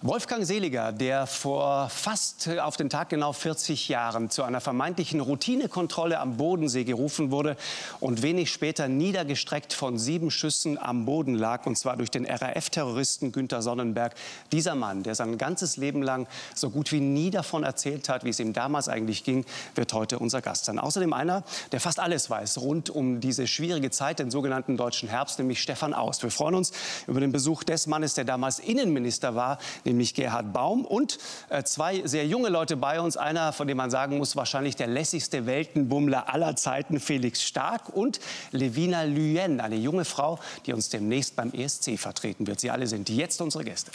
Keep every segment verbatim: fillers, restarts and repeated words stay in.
Wolfgang Seliger, der vor fast auf den Tag genau vierzig Jahren zu einer vermeintlichen Routinekontrolle am Bodensee gerufen wurde und wenig später niedergestreckt von sieben Schüssen am Boden lag, und zwar durch den R A F-Terroristen Günter Sonnenberg. Dieser Mann, der sein ganzes Leben lang so gut wie nie davon erzählt hat, wie es ihm damals eigentlich ging, wird heute unser Gast sein. Außerdem einer, der fast alles weiß rund um diese schwierige Zeit, den sogenannten Deutschen Herbst, nämlich Stefan Aust. Wir freuen uns über den Besuch des Mannes, der damals Innenminister war, nämlich Gerhard Baum, und äh, zwei sehr junge Leute bei uns. Einer, von dem man sagen muss, wahrscheinlich der lässigste Weltenbummler aller Zeiten, Felix Stark, und Levina Lüyen, eine junge Frau, die uns demnächst beim E S C vertreten wird. Sie alle sind jetzt unsere Gäste.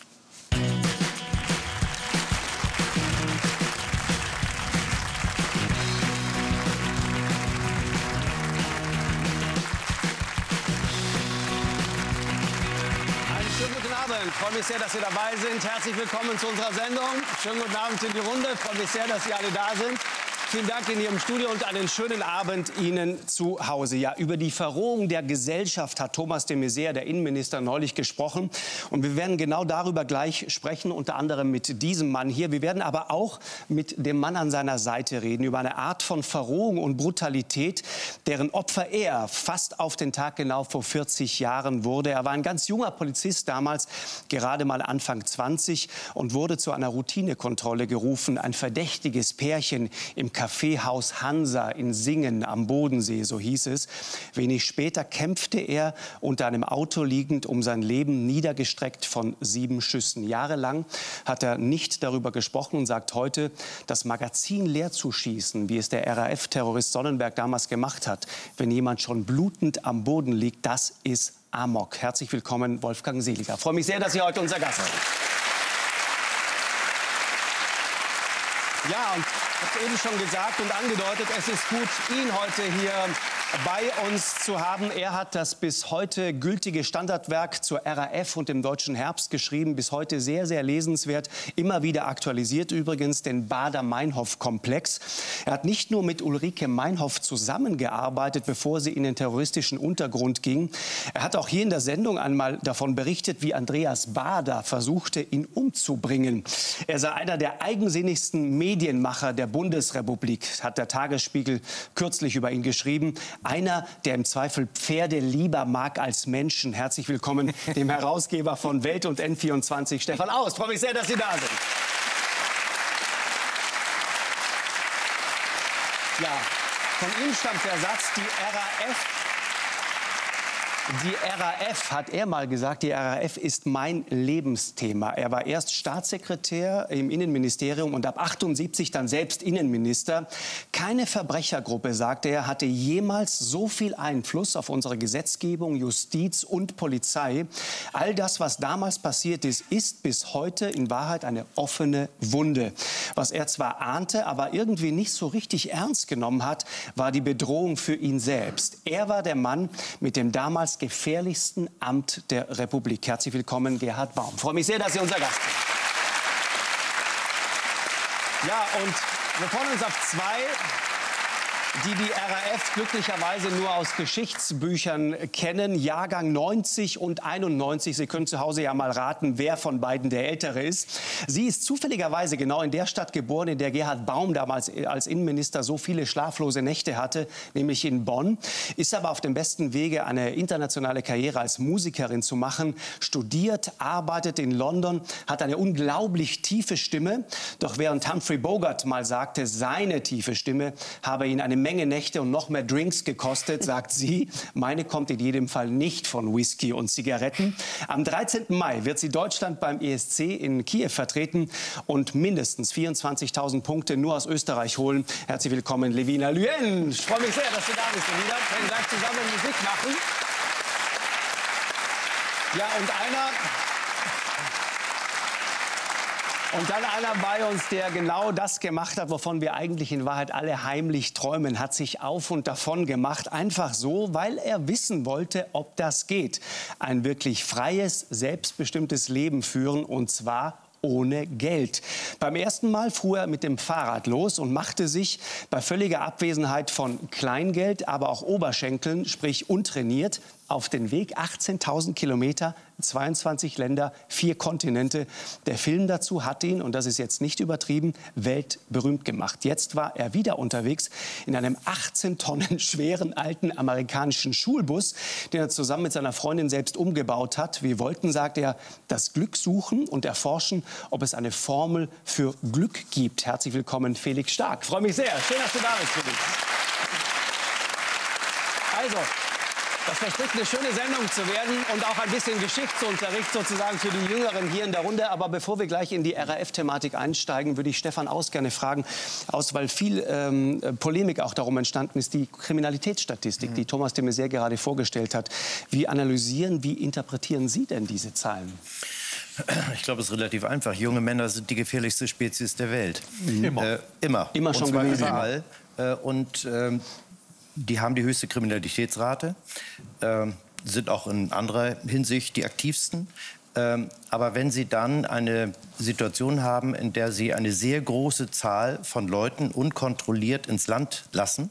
Ich freue mich sehr, dass Sie dabei sind. Herzlich willkommen zu unserer Sendung. Schönen guten Abend in die Runde. Ich freue mich sehr, dass Sie alle da sind. Vielen Dank in Ihrem Studio und einen schönen Abend Ihnen zu Hause. Ja, über die Verrohung der Gesellschaft hat Thomas de Maizière, der Innenminister, neulich gesprochen. Und wir werden genau darüber gleich sprechen, unter anderem mit diesem Mann hier. Wir werden aber auch mit dem Mann an seiner Seite reden, über eine Art von Verrohung und Brutalität, deren Opfer er fast auf den Tag genau vor vierzig Jahren wurde. Er war ein ganz junger Polizist damals, gerade mal Anfang zwanzig, und wurde zu einer Routinekontrolle gerufen. Ein verdächtiges Pärchen im Kaffeehaus Hansa in Singen am Bodensee, so hieß es. Wenig später kämpfte er unter einem Auto liegend um sein Leben, niedergestreckt von sieben Schüssen. Jahrelang hat er nicht darüber gesprochen und sagt heute, das Magazin leer zu schießen, wie es der R A F-Terrorist Sonnenberg damals gemacht hat, wenn jemand schon blutend am Boden liegt, das ist Amok. Herzlich willkommen, Wolfgang Seliger. Ich freue mich sehr, dass Sie heute unser Gast sind. Ja, und ich habe es eben schon gesagt und angedeutet, es ist gut, ihn heute hier bei uns zu haben. Er hat das bis heute gültige Standardwerk zur R A F und dem Deutschen Herbst geschrieben. Bis heute sehr, sehr lesenswert. Immer wieder aktualisiert übrigens, den Baader-Meinhof-Komplex. Er hat nicht nur mit Ulrike Meinhof zusammengearbeitet, bevor sie in den terroristischen Untergrund ging. Er hat auch hier in der Sendung einmal davon berichtet, wie Andreas Baader versuchte, ihn umzubringen. Er sei einer der eigensinnigsten Medienmacher der Bundesrepublik, hat der Tagesspiegel kürzlich über ihn geschrieben. Einer, der im Zweifel Pferde lieber mag als Menschen. Herzlich willkommen dem Herausgeber von Welt und N vierundzwanzig, Stefan Aust. Ich freue mich sehr, dass Sie da sind. Ja, von ihm stammt der Satz, die R A F... Die R A F, hat er mal gesagt, die R A F ist mein Lebensthema. Er war erst Staatssekretär im Innenministerium und ab achtundsiebzig dann selbst Innenminister. Keine Verbrechergruppe, sagte er, hatte jemals so viel Einfluss auf unsere Gesetzgebung, Justiz und Polizei. All das, was damals passiert ist, ist bis heute in Wahrheit eine offene Wunde. Was er zwar ahnte, aber irgendwie nicht so richtig ernst genommen hat, war die Bedrohung für ihn selbst. Er war der Mann mit dem damals gefährlichsten Amt der Republik. Herzlich willkommen, Gerhard Baum. Ich freue mich sehr, dass Sie unser Gast sind. Ja, und wir freuen uns auf zwei, die die R A F glücklicherweise nur aus Geschichtsbüchern kennen. Jahrgang neunzig und einundneunzig. Sie können zu Hause ja mal raten, wer von beiden der Ältere ist. Sie ist zufälligerweise genau in der Stadt geboren, in der Gerhard Baum damals als Innenminister so viele schlaflose Nächte hatte, nämlich in Bonn. Ist aber auf dem besten Wege, eine internationale Karriere als Musikerin zu machen. Studiert, arbeitet in London, hat eine unglaublich tiefe Stimme. Doch während Humphrey Bogart mal sagte, seine tiefe Stimme habe ihn eine Menge Nächte und noch mehr Drinks gekostet, sagt sie. Meine kommt in jedem Fall nicht von Whisky und Zigaretten. Am dreizehnten Mai wird sie Deutschland beim E S C in Kiew vertreten und mindestens vierundzwanzigtausend Punkte nur aus Österreich holen. Herzlich willkommen, Levina Lüyen. Ich freue mich sehr, dass du da bist, Levina. Wir können gleich zusammen Musik machen. Ja, und einer... Und dann einer bei uns, der genau das gemacht hat, wovon wir eigentlich in Wahrheit alle heimlich träumen, hat sich auf und davon gemacht, einfach so, weil er wissen wollte, ob das geht. Ein wirklich freies, selbstbestimmtes Leben führen, und zwar ohne Geld. Beim ersten Mal fuhr er mit dem Fahrrad los und machte sich bei völliger Abwesenheit von Kleingeld, aber auch Oberschenkeln, sprich untrainiert, auf den Weg achtzehntausend Kilometer zweiundzwanzig Länder, vier Kontinente. Der Film dazu hat ihn, und das ist jetzt nicht übertrieben, weltberühmt gemacht. Jetzt war er wieder unterwegs in einem achtzehn Tonnen schweren alten amerikanischen Schulbus, den er zusammen mit seiner Freundin selbst umgebaut hat. Wir wollten, sagt er, das Glück suchen und erforschen, ob es eine Formel für Glück gibt. Herzlich willkommen, Felix Stark. Ich freue mich sehr. Schön, dass du da bist, Felix. Also, das verspricht eine schöne Sendung zu werden und auch ein bisschen Geschichtsunterricht sozusagen für die Jüngeren hier in der Runde. Aber bevor wir gleich in die R A F-Thematik einsteigen, würde ich Stefan Aus gerne fragen, aus, weil viel ähm, Polemik auch darum entstanden ist, die Kriminalitätsstatistik, mhm. die Thomas de Maizière gerade vorgestellt hat. Wie analysieren, wie interpretieren Sie denn diese Zahlen? Ich glaube, es ist relativ einfach. Junge Männer sind die gefährlichste Spezies der Welt. Immer. Äh, immer. Immer schon gewesen. Überall. Äh, und äh, die haben die höchste Kriminalitätsrate, äh, sind auch in anderer Hinsicht die aktivsten. Äh, aber wenn sie dann eine Situation haben, in der sie eine sehr große Zahl von Leuten unkontrolliert ins Land lassen,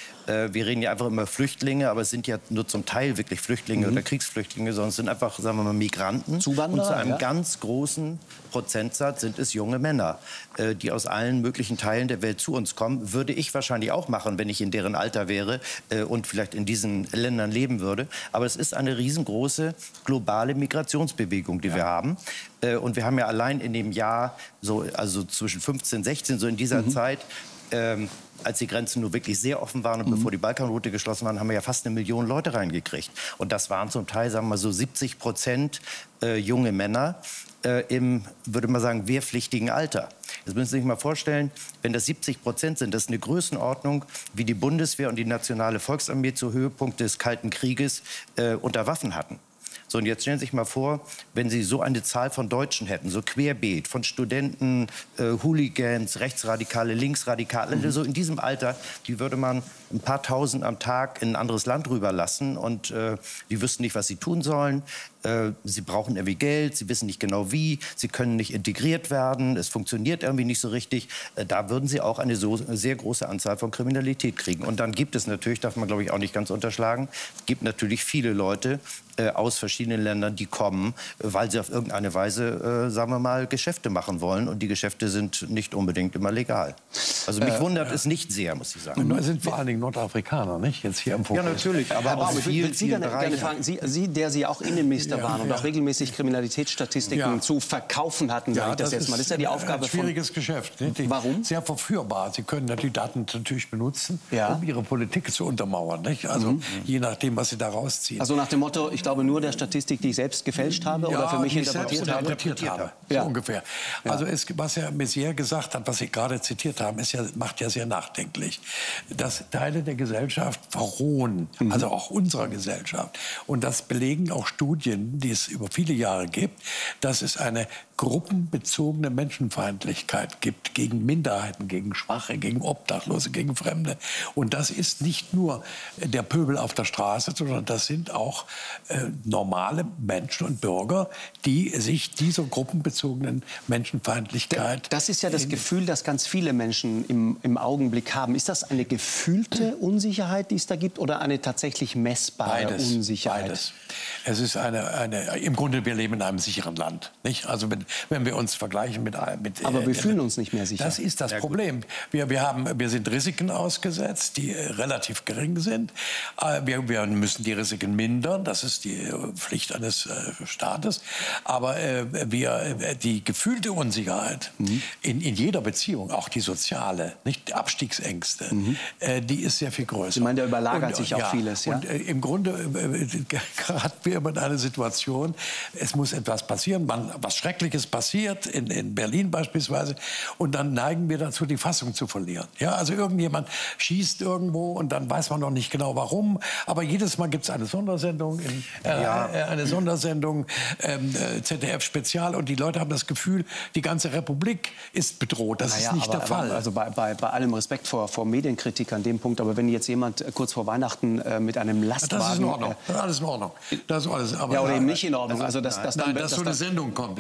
wir reden ja einfach immer Flüchtlinge, aber es sind ja nur zum Teil wirklich Flüchtlinge mhm. oder Kriegsflüchtlinge, sondern es sind einfach, sagen wir mal, Migranten. Zuwanderer, und zu einem ja. ganz großen Prozentsatz sind es junge Männer, die aus allen möglichen Teilen der Welt zu uns kommen. Würde ich wahrscheinlich auch machen, wenn ich in deren Alter wäre und vielleicht in diesen Ländern leben würde. Aber es ist eine riesengroße globale Migrationsbewegung, die ja. wir haben. Und wir haben ja allein in dem Jahr, so, also zwischen fünfzehn, sechzehn, so in dieser mhm. Zeit, ähm, als die Grenzen nur wirklich sehr offen waren und mhm. bevor die Balkanroute geschlossen waren, haben wir ja fast eine Million Leute reingekriegt. Und das waren zum Teil, sagen wir mal so, siebzig Prozent äh, junge Männer äh, im, würde man sagen, wehrpflichtigen Alter. Jetzt müssen Sie sich mal vorstellen, wenn das siebzig Prozent sind, das ist eine Größenordnung, wie die Bundeswehr und die Nationale Volksarmee zu Höhepunkt des Kalten Krieges äh, unter Waffen hatten. So, und jetzt stellen Sie sich mal vor, wenn Sie so eine Zahl von Deutschen hätten, so querbeet, von Studenten, äh, Hooligans, Rechtsradikale, Linksradikale, mhm. so in diesem Alter, die würde man ein paar Tausend am Tag in ein anderes Land rüberlassen und äh, die wüssten nicht, was sie tun sollen. Äh, sie brauchen irgendwie Geld, sie wissen nicht genau wie, sie können nicht integriert werden, es funktioniert irgendwie nicht so richtig. Äh, da würden sie auch eine so sehr große Anzahl von Kriminalität kriegen. Und dann gibt es natürlich, darf man glaube ich auch nicht ganz unterschlagen, gibt natürlich viele Leute äh, aus verschiedenen Ländern, die kommen, weil sie auf irgendeine Weise, äh, sagen wir mal, Geschäfte machen wollen. Und die Geschäfte sind nicht unbedingt immer legal. Also mich äh, wundert äh, es nicht sehr, muss ich sagen. Es sind vor allen Dingen Nordafrikaner, nicht? Jetzt hier im Fokus. Ja, natürlich. Aber aber aus ich vielen, will Sie gerne, gerne fragen, Sie, Sie, der Sie auch Innenminister ja, waren und ja. auch regelmäßig Kriminalitätsstatistiken ja. zu verkaufen hatten, sage ja, ich das, das jetzt mal. Das ist ja die Aufgabe ein schwieriges von... Geschäft. Nicht? Warum? Sehr verführbar. Sie können die Daten natürlich benutzen, ja. um Ihre Politik zu untermauern. Nicht? Also mhm. je nachdem, was Sie da rausziehen. Also nach dem Motto, ich glaube nur der Statistik, die ich selbst gefälscht habe ja, oder für mich interpretiert habe? interpretiert habe. Ja. So ungefähr. Ja. Also es, was Herr Maizière gesagt hat, was Sie gerade zitiert haben, ist ja, macht ja sehr nachdenklich. Dass Teile der Gesellschaft verrohen, mhm. also auch unserer Gesellschaft. Und das belegen auch Studien, die es über viele Jahre gibt, dass es eine gruppenbezogene Menschenfeindlichkeit gibt gegen Minderheiten, gegen Schwache, gegen Obdachlose, gegen Fremde. Und das ist nicht nur der Pöbel auf der Straße, sondern das sind auch äh, normale Menschen und Bürger, die sich dieser gruppenbezogenen Menschenfeindlichkeit... Das ist ja das Gefühl, das ganz viele Menschen im, im Augenblick haben. Ist das eine gefühlte Unsicherheit, die es da gibt, oder eine tatsächlich messbare Beides, Unsicherheit? Beides. Es ist eine, eine... Im Grunde, wir leben in einem sicheren Land, nicht? Also wenn, wenn wir uns vergleichen mit... mit Aber wir äh, fühlen uns nicht mehr sicher. Das ist das ja, Problem. Wir, wir, haben, wir sind Risiken ausgesetzt, die äh, relativ gering sind. Äh, wir, wir müssen die Risiken mindern. Das ist die äh, Pflicht eines äh, Staates. Aber äh, wir, äh, die gefühlte Unsicherheit mhm. in, in jeder Beziehung, auch die soziale, nicht die Abstiegsängste, mhm. äh, die ist sehr viel größer. Ich meine, da überlagert und, sich auch ja, vieles. Ja? Und äh, im Grunde äh, geraten wir in eine Situation, es muss etwas passieren, man, was Schreckliches passiert, in, in Berlin beispielsweise, und dann neigen wir dazu, die Fassung zu verlieren. Ja, also irgendjemand schießt irgendwo und dann weiß man noch nicht genau warum, aber jedes Mal gibt es eine Sondersendung, in, äh, ja. äh, eine Sondersendung, ähm, äh, Z D F-Spezial, und die Leute haben das Gefühl, die ganze Republik ist bedroht. Das naja, ist nicht aber, der Fall. Aber, also bei, bei, bei allem Respekt vor, vor Medienkritik an dem Punkt, aber wenn jetzt jemand äh, kurz vor Weihnachten äh, mit einem Lastwagen... Das ist in Ordnung. Das ist alles in Ordnung. Das ist alles, aber ja, oder nein, eben nicht in Ordnung. Also, dass, nein, dass, nein, dann, dass, dass so eine das, Sendung kommt, ist ja, in das meine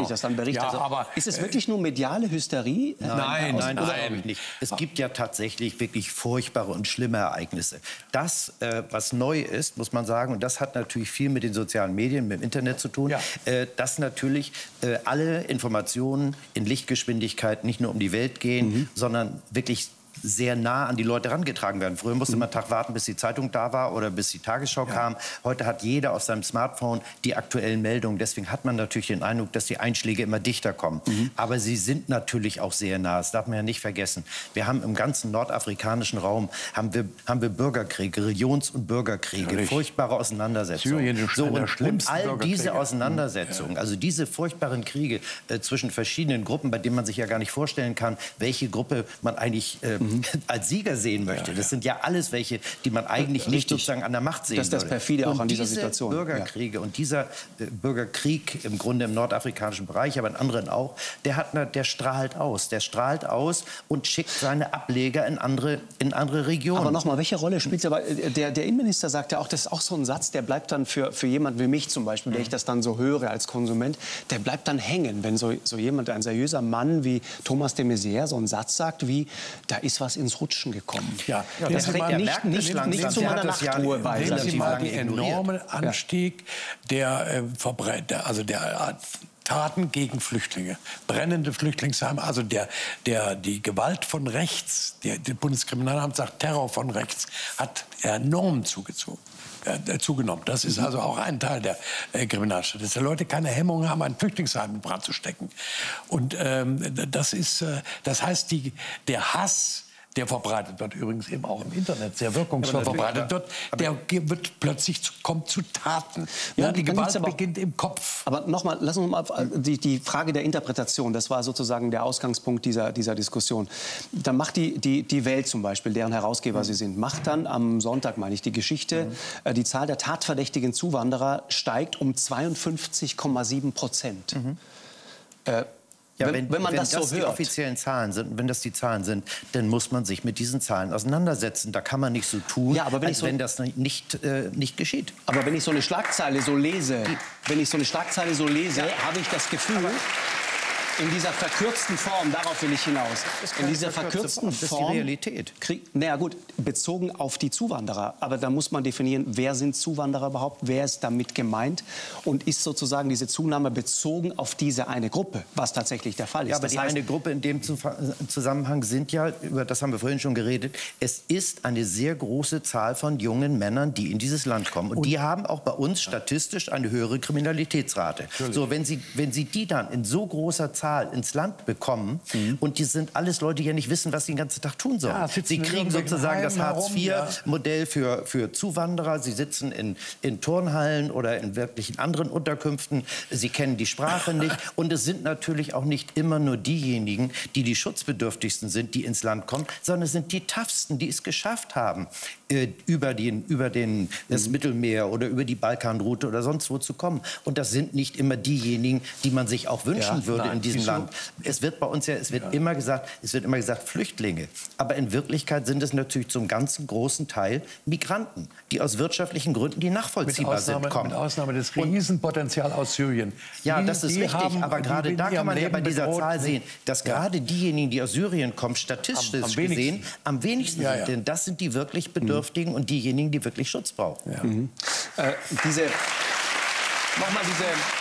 ich das dann berichte. Ja, also, aber, ist es wirklich nur mediale Hysterie? Nein, Nein, nein, nein, nicht. Es gibt ja tatsächlich wirklich furchtbare und schlimme Ereignisse. Das, äh, was neu ist, muss man sagen, und das hat natürlich viel mit den sozialen Medien, mit dem Internet zu tun, ja. äh, dass natürlich äh, alle Informationen in Lichtgeschwindigkeit nicht nur um die Welt gehen, mhm. sondern wirklich sehr nah an die Leute herangetragen werden. Früher musste man einen Tag warten, bis die Zeitung da war oder bis die Tagesschau ja. kam. Heute hat jeder auf seinem Smartphone die aktuellen Meldungen. Deswegen hat man natürlich den Eindruck, dass die Einschläge immer dichter kommen. Mhm. Aber sie sind natürlich auch sehr nah. Das darf man ja nicht vergessen. Wir haben im ganzen nordafrikanischen Raum haben wir, haben wir Bürgerkriege, Religions- und Bürgerkriege, ja, furchtbare Auseinandersetzungen. Syrien, so, und, und all Bürgerkriege. diese Auseinandersetzungen, also diese furchtbaren Kriege äh, zwischen verschiedenen Gruppen, bei denen man sich ja gar nicht vorstellen kann, welche Gruppe man eigentlich äh, mhm. als Sieger sehen möchte. Das sind ja alles welche, die man eigentlich nicht sozusagen an der Macht sehen würde. Das ist das perfide auch an dieser diese Situation. Bürgerkriege ja. und dieser äh, Bürgerkrieg im Grunde im nordafrikanischen Bereich, aber in anderen auch, der, hat, der strahlt aus. Der strahlt aus und schickt seine Ableger in andere, in andere Regionen. Aber nochmal, welche Rolle spielt es? Aber der, der Innenminister sagt ja auch, das ist auch so ein Satz, der bleibt dann für, für jemanden wie mich zum Beispiel, mhm. der ich das dann so höre als Konsument, der bleibt dann hängen, wenn so, so jemand, ein seriöser Mann wie Thomas de Maizière so einen Satz sagt wie, da ist was ins Rutschen gekommen. Ja, ja, das regt ja nicht, nicht, nicht, nicht zu meiner Nachtruhe bei. Nehmen Sie mal den enormen Anstieg der äh, Verbreiter, also der äh, Taten gegen Flüchtlinge, brennende Flüchtlingsheime, also der, der, die Gewalt von rechts, der, der Bundeskriminalamt sagt, Terror von rechts, hat enorm zugezogen. Äh, zugenommen. Das ist also auch ein Teil der äh, Kriminalstatistik, dass die Leute keine Hemmung haben, ein Flüchtlingsheim in Brand zu stecken. Und ähm, das ist, äh, das heißt, die, der Hass, der verbreitet wird, übrigens eben auch im Internet sehr wirkungsvoll ja, verbreitet wird, der wird plötzlich zu, kommt zu Taten. Ja, ja, die Gewalt aber, beginnt im Kopf. Aber nochmal, lassen wir mal die, die Frage der Interpretation, das war sozusagen der Ausgangspunkt dieser, dieser Diskussion. Dann macht die, die, die Welt zum Beispiel, deren Herausgeber mhm. Sie sind, macht dann am Sonntag, meine ich, die Geschichte, mhm. die Zahl der tatverdächtigen Zuwanderer steigt um zweiundfünfzig Komma sieben Prozent. Mhm. Äh, Ja, wenn, wenn, wenn man wenn das, das so die hört. offiziellen Zahlen sind, wenn das die Zahlen sind, dann muss man sich mit diesen Zahlen auseinandersetzen. Da kann man nicht so tun, ja, aber wenn als so, wenn das nicht, äh, nicht geschieht. Aber wenn ich so eine Schlagzeile so lese, wenn ich so eine Schlagzeile so lese, ja. habe ich das Gefühl, aber in dieser verkürzten Form, darauf will ich hinaus, in dieser verkürzten das ist Form, die Realität. Krieg, naja gut, bezogen auf die Zuwanderer, aber da muss man definieren, wer sind Zuwanderer überhaupt, wer ist damit gemeint und ist sozusagen diese Zunahme bezogen auf diese eine Gruppe, was tatsächlich der Fall ist. Ja, aber das die heißt, eine Gruppe in dem Zusammenhang sind ja, über das haben wir vorhin schon geredet, es ist eine sehr große Zahl von jungen Männern, die in dieses Land kommen. Und, und die haben auch bei uns statistisch eine höhere Kriminalitätsrate. So, wenn Sie, wenn Sie die dann in so großer Zahl ins Land bekommen mhm. und die sind alles Leute, die ja nicht wissen, was sie den ganzen Tag tun sollen. Ja, sie kriegen sozusagen das Hartz vier Modell für, für Zuwanderer. Sie sitzen in, in Turnhallen oder in wirklichen anderen Unterkünften. Sie kennen die Sprache nicht. Und es sind natürlich auch nicht immer nur diejenigen, die die schutzbedürftigsten sind, die ins Land kommen, sondern es sind die Toughsten, die es geschafft haben, äh, über, den, über den, das mhm. Mittelmeer oder über die Balkanroute oder sonst wo zu kommen. Und das sind nicht immer diejenigen, die man sich auch wünschen ja, würde nein. in diesem Land. Es wird bei uns ja, es wird ja. immer gesagt, es wird immer gesagt Flüchtlinge. Aber in Wirklichkeit sind es natürlich zum ganzen großen Teil Migranten, die aus wirtschaftlichen Gründen, die nachvollziehbar Ausnahme, sind, kommen. Mit Ausnahme des Riesenpotenzials aus Syrien. Ja, die, das ist richtig. Haben, aber gerade da kann man ja bei dieser bedroht, Zahl sehen, dass ja. gerade diejenigen, die aus Syrien kommen, statistisch am, am gesehen am wenigsten ja, sind. Ja. Denn das sind die wirklich Bedürftigen mhm. und diejenigen, die wirklich Schutz brauchen. Ja. Mhm. Äh, diese, nochmal diese...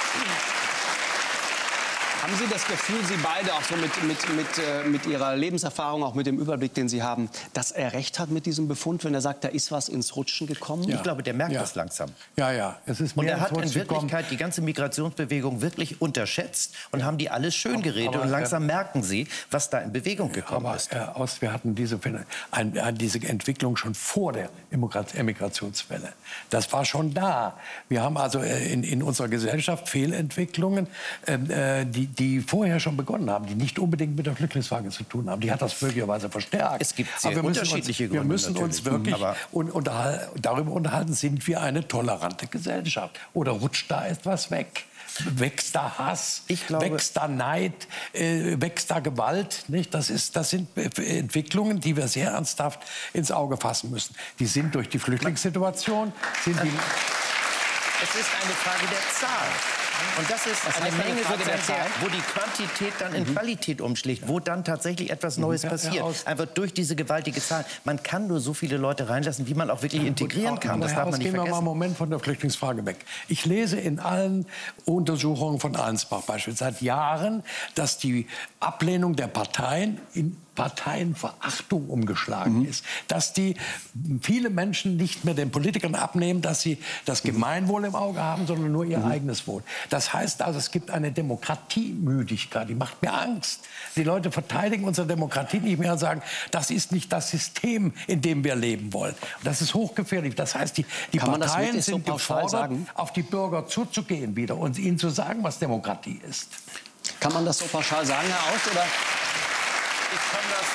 Haben Sie das Gefühl, Sie beide, auch so mit, mit, mit, äh, mit Ihrer Lebenserfahrung, auch mit dem Überblick, den Sie haben, dass er recht hat mit diesem Befund, wenn er sagt, da ist was ins Rutschen gekommen? Ja. Ich glaube, der merkt ja. das langsam. Ja, ja. Es ist und er hat in Wirklichkeit die ganze Migrationsbewegung wirklich unterschätzt und ja. haben die alles schön geredet. Und langsam äh, merken sie, was da in Bewegung gekommen aber, ist. Äh, aus, wir hatten diese, ein, diese Entwicklung schon vor der Emigrationswelle. Das war schon da. Wir haben also in, in unserer Gesellschaft Fehlentwicklungen, äh, die die vorher schon begonnen haben, die nicht unbedingt mit der Flüchtlingsfrage zu tun haben. Die hat das möglicherweise verstärkt. Es gibt sehr Aber wir unterschiedliche uns, Gründe. Wir müssen uns wirklich aber un, unterhal, darüber unterhalten, sind wir eine tolerante Gesellschaft? Oder rutscht da etwas weg? Wächst da Hass, ich glaube, wächst da Neid, äh, wächst da Gewalt? Nicht? Das, ist, das sind Entwicklungen, die wir sehr ernsthaft ins Auge fassen müssen. Die sind durch die Flüchtlingssituation... Sind die es ist eine Frage der Zahl. Und das ist Was eine heißt eine Menge Frage der sozusagen, Zeit? wo die Quantität dann in Qualität umschlägt, wo dann tatsächlich etwas Neues Ja, ja, passiert. aus- Einfach durch diese gewaltige Zahl. Man kann nur so viele Leute reinlassen, wie man auch wirklich integrieren kann. Das darf man nicht Gehen wir mal einen vergessen. Moment von der Flüchtlingsfrage weg. Ich lese in allen Untersuchungen von Allensbach beispielsweise seit Jahren, dass die Ablehnung der Parteien in Parteienverachtung umgeschlagen Mhm. ist. Dass die viele Menschen nicht mehr den Politikern abnehmen, dass sie das Gemeinwohl im Auge haben, sondern nur ihr Mhm. eigenes Wohl. Das heißt also, es gibt eine Demokratiemüdigkeit, die macht mir Angst. Die Leute verteidigen unsere Demokratie nicht mehr und sagen, das ist nicht das System, in dem wir leben wollen. Und das ist hochgefährlich. Das heißt, die, die Kann man das Parteien wirklich so sind pauschal gefordert, sagen? auf die Bürger zuzugehen wieder und ihnen zu sagen, was Demokratie ist. Kann man das so pauschal sagen, Herr Aust? Oder? Ich kann das,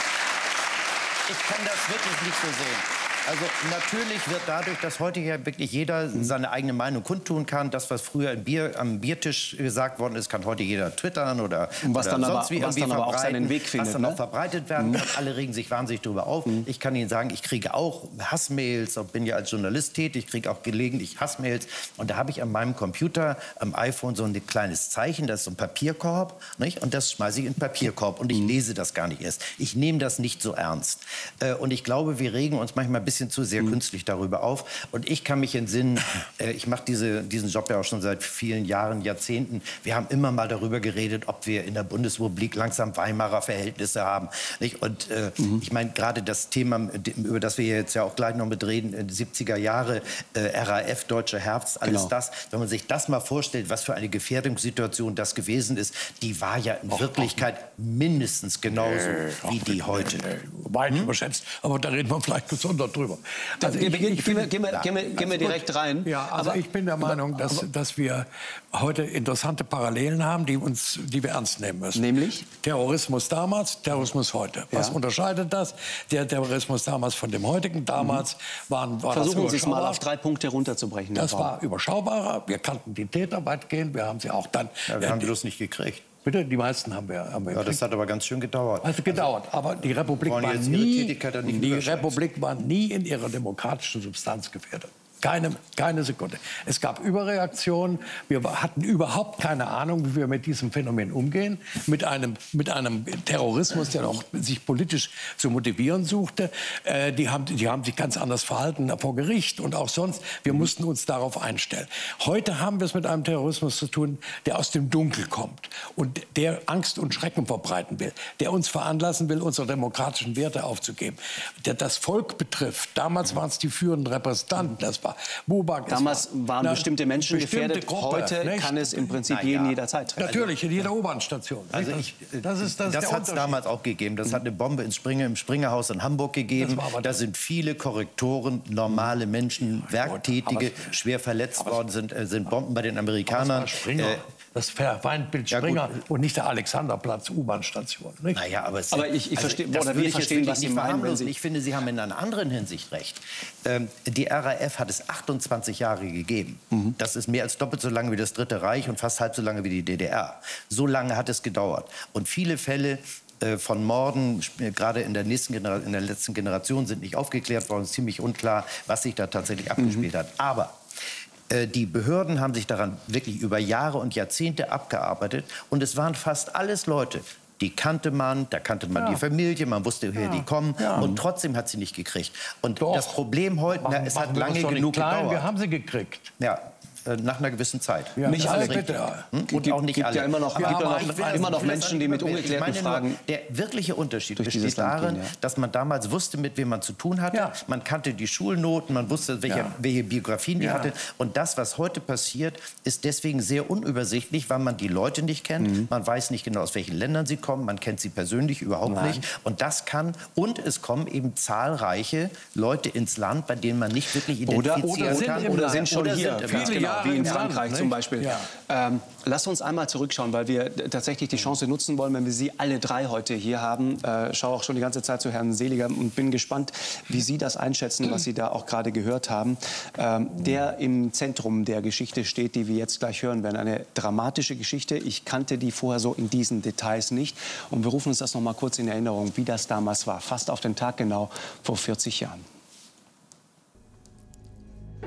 ich kann das wirklich nicht so sehen. Also natürlich wird dadurch, dass heute ja wirklich jeder seine eigene Meinung kundtun kann, das, was früher im Bier, am Biertisch gesagt worden ist, kann heute jeder twittern oder, Und was oder dann aber- sonst wie was irgendwie dann aber auch verbreiten, seinen Weg findet, was dann ne? auch verbreitet werden kann. Alle regen sich wahnsinnig darüber auf. Ich kann Ihnen sagen, ich kriege auch Hassmails, ich bin ja als Journalist tätig, ich kriege auch gelegentlich Hassmails. Und da habe ich an meinem Computer, am iPhone, so ein kleines Zeichen, das ist so ein Papierkorb, nicht? Und das schmeiße ich in den Papierkorb und ich lese das gar nicht erst. Ich nehme das nicht so ernst. Äh, Und ich glaube, wir regen uns manchmal ein bisschen zu sehr künstlich darüber auf. Und ich kann mich entsinnen, äh, ich mache diese, diesen Job ja auch schon seit vielen Jahren, Jahrzehnten. Wir haben immer mal darüber geredet, ob wir in der Bundesrepublik langsam Weimarer Verhältnisse haben. Nicht? Und äh, Mhm. ich meine, gerade das Thema, über das wir jetzt ja auch gleich noch mit reden, äh, siebziger Jahre, äh, R A F, Deutscher Herbst, alles Genau. das. Wenn man sich das mal vorstellt, was für eine Gefährdungssituation das gewesen ist, die war ja in Wirklichkeit mindestens genauso wie die heute. Weit überschätzt. Aber da reden wir vielleicht gesondert drüber. Also Gehen ich- wir- ich gehen wir- finde- gehen wir- gehen wir- gehen wir Also gut. direkt rein. Ja, also Aber- ich bin der Meinung, dass, dass wir heute interessante Parallelen haben, die, uns, die wir ernst nehmen müssen. Nämlich? Terrorismus damals, Terrorismus heute. Was Ja. unterscheidet das? Der Terrorismus damals von dem heutigen. Damals waren, war Versuchen das Sie es mal überschaubar. auf drei Punkte runterzubrechen. Herr Das Braun. war überschaubarer. Wir kannten die Täter weitgehend. Wir haben sie auch dann... Ja, wir äh, haben die, bloß nicht gekriegt. bitte, die meisten haben wir, haben wir Ja, das hat aber ganz schön gedauert. also gedauert. Aber die Republik wollen war jetzt ihre nie, Tätigkeit dann nicht die überschätzen. Republik war nie in ihrer demokratischen Substanz gefährdet. Keine, keine Sekunde. Es gab Überreaktionen. Wir hatten überhaupt keine Ahnung, wie wir mit diesem Phänomen umgehen. Mit einem, mit einem Terrorismus, der auch sich politisch zu motivieren suchte. Äh, die, haben, die haben sich ganz anders verhalten vor Gericht und auch sonst. Wir mussten uns darauf einstellen. Heute haben wir es mit einem Terrorismus zu tun, der aus dem Dunkel kommt und der Angst und Schrecken verbreiten will, der uns veranlassen will, unsere demokratischen Werte aufzugeben, der das Volk betrifft. Damals waren es die führenden Repräsentanten. Das war Mubarak. es Damals war waren eine bestimmte Menschen bestimmte gefährdet. Gruppe, Heute nicht? kann es im Prinzip Na jeden ja. jederzeit treffen. Natürlich, in jeder U-Bahn-Station. Also ich, das ist das, ist der das hat es Unterschied. damals auch gegeben. Das hat eine Bombe ins Springer, im Springerhaus in Hamburg gegeben. Das war aber- Da sind viele Korrektoren, normale Menschen, Werktätige, aber- schwer verletzt worden, sind, äh, sind Bomben bei den Das Amerikanern. war Springer. Äh, Das Feindbild ja, gut. Springer und nicht der Alexanderplatz U-Bahn-Station. nicht? Naja, aber, es, Aber ich- ich verstehe- das oder wir würde ich jetzt verstehen, wirklich was Sie nicht meinen, wenn verharmlosen. Sie- Ich finde, Sie haben in einer anderen Hinsicht recht. Ähm, die R A F hat es achtundzwanzig Jahre gegeben. Mhm. Das ist mehr als doppelt so lange wie das Dritte Reich und fast halb so lange wie die D D R. So lange hat es gedauert. Und viele Fälle äh, von Morden, äh, gerade in der, nächsten Genera- in der letzten Generation, sind nicht aufgeklärt worden. Es ist ziemlich unklar, was sich da tatsächlich abgespielt hat. Aber äh, die Behörden haben sich daran wirklich über Jahre und Jahrzehnte abgearbeitet. Und es waren fast alles Leute, die kannte man, da kannte man Ja. die Familie, man wusste, woher Ja. die kommen. Ja. Und trotzdem hat sie nicht gekriegt. Und Doch. das Problem heute, na, Machen- es machen hat wir uns lange doch nicht genug klein. gedauert. Wir haben sie gekriegt. Ja, äh, nach einer gewissen Zeit. Ja, Nicht das alle, ist bitte. richtig. Hm? Und Gibt- auch nicht gibt alle. ja immer noch- Aber gibt ja aber noch- ich will das- immer noch ich will das Menschen, die mit nicht überbilden. ungeklärten Ich meine nur, Fragen der wirkliche Unterschied durch besteht dieses Land darin, gehen, ja. dass man damals wusste, mit wem man zu tun hatte. Ja. Man kannte die Schulnoten, man wusste, welche, Ja. welche Biografien die Ja. hatte. Und das, was heute passiert, ist deswegen sehr unübersichtlich, weil man die Leute nicht kennt. Mhm. Man weiß nicht genau, aus welchen Ländern sie kommen. Man kennt sie persönlich überhaupt Nein. nicht. Und das kann, und es kommen eben zahlreiche Leute ins Land, bei denen man nicht wirklich Oder, identifizieren oder, sind, kann. oder sind schon Oder hier, sind im ganz Land. genau, Jahre wie in im Land, Frankreich nicht? zum Beispiel. Ja. Ähm, lasst uns einmal zurückschauen, weil wir d- tatsächlich die Chance nutzen wollen, wenn wir Sie alle drei heute hier haben. Äh, schaue auch schon die ganze Zeit zu Herrn Seliger und bin gespannt, wie Sie das einschätzen, was Sie da auch gerade gehört haben. Ähm, der im Zentrum der Geschichte steht, die wir jetzt gleich hören werden. Eine dramatische Geschichte. Ich kannte die vorher so in diesen Details nicht. Und wir rufen uns das noch mal kurz in Erinnerung, wie das damals war. Fast auf den Tag genau vor vierzig Jahren.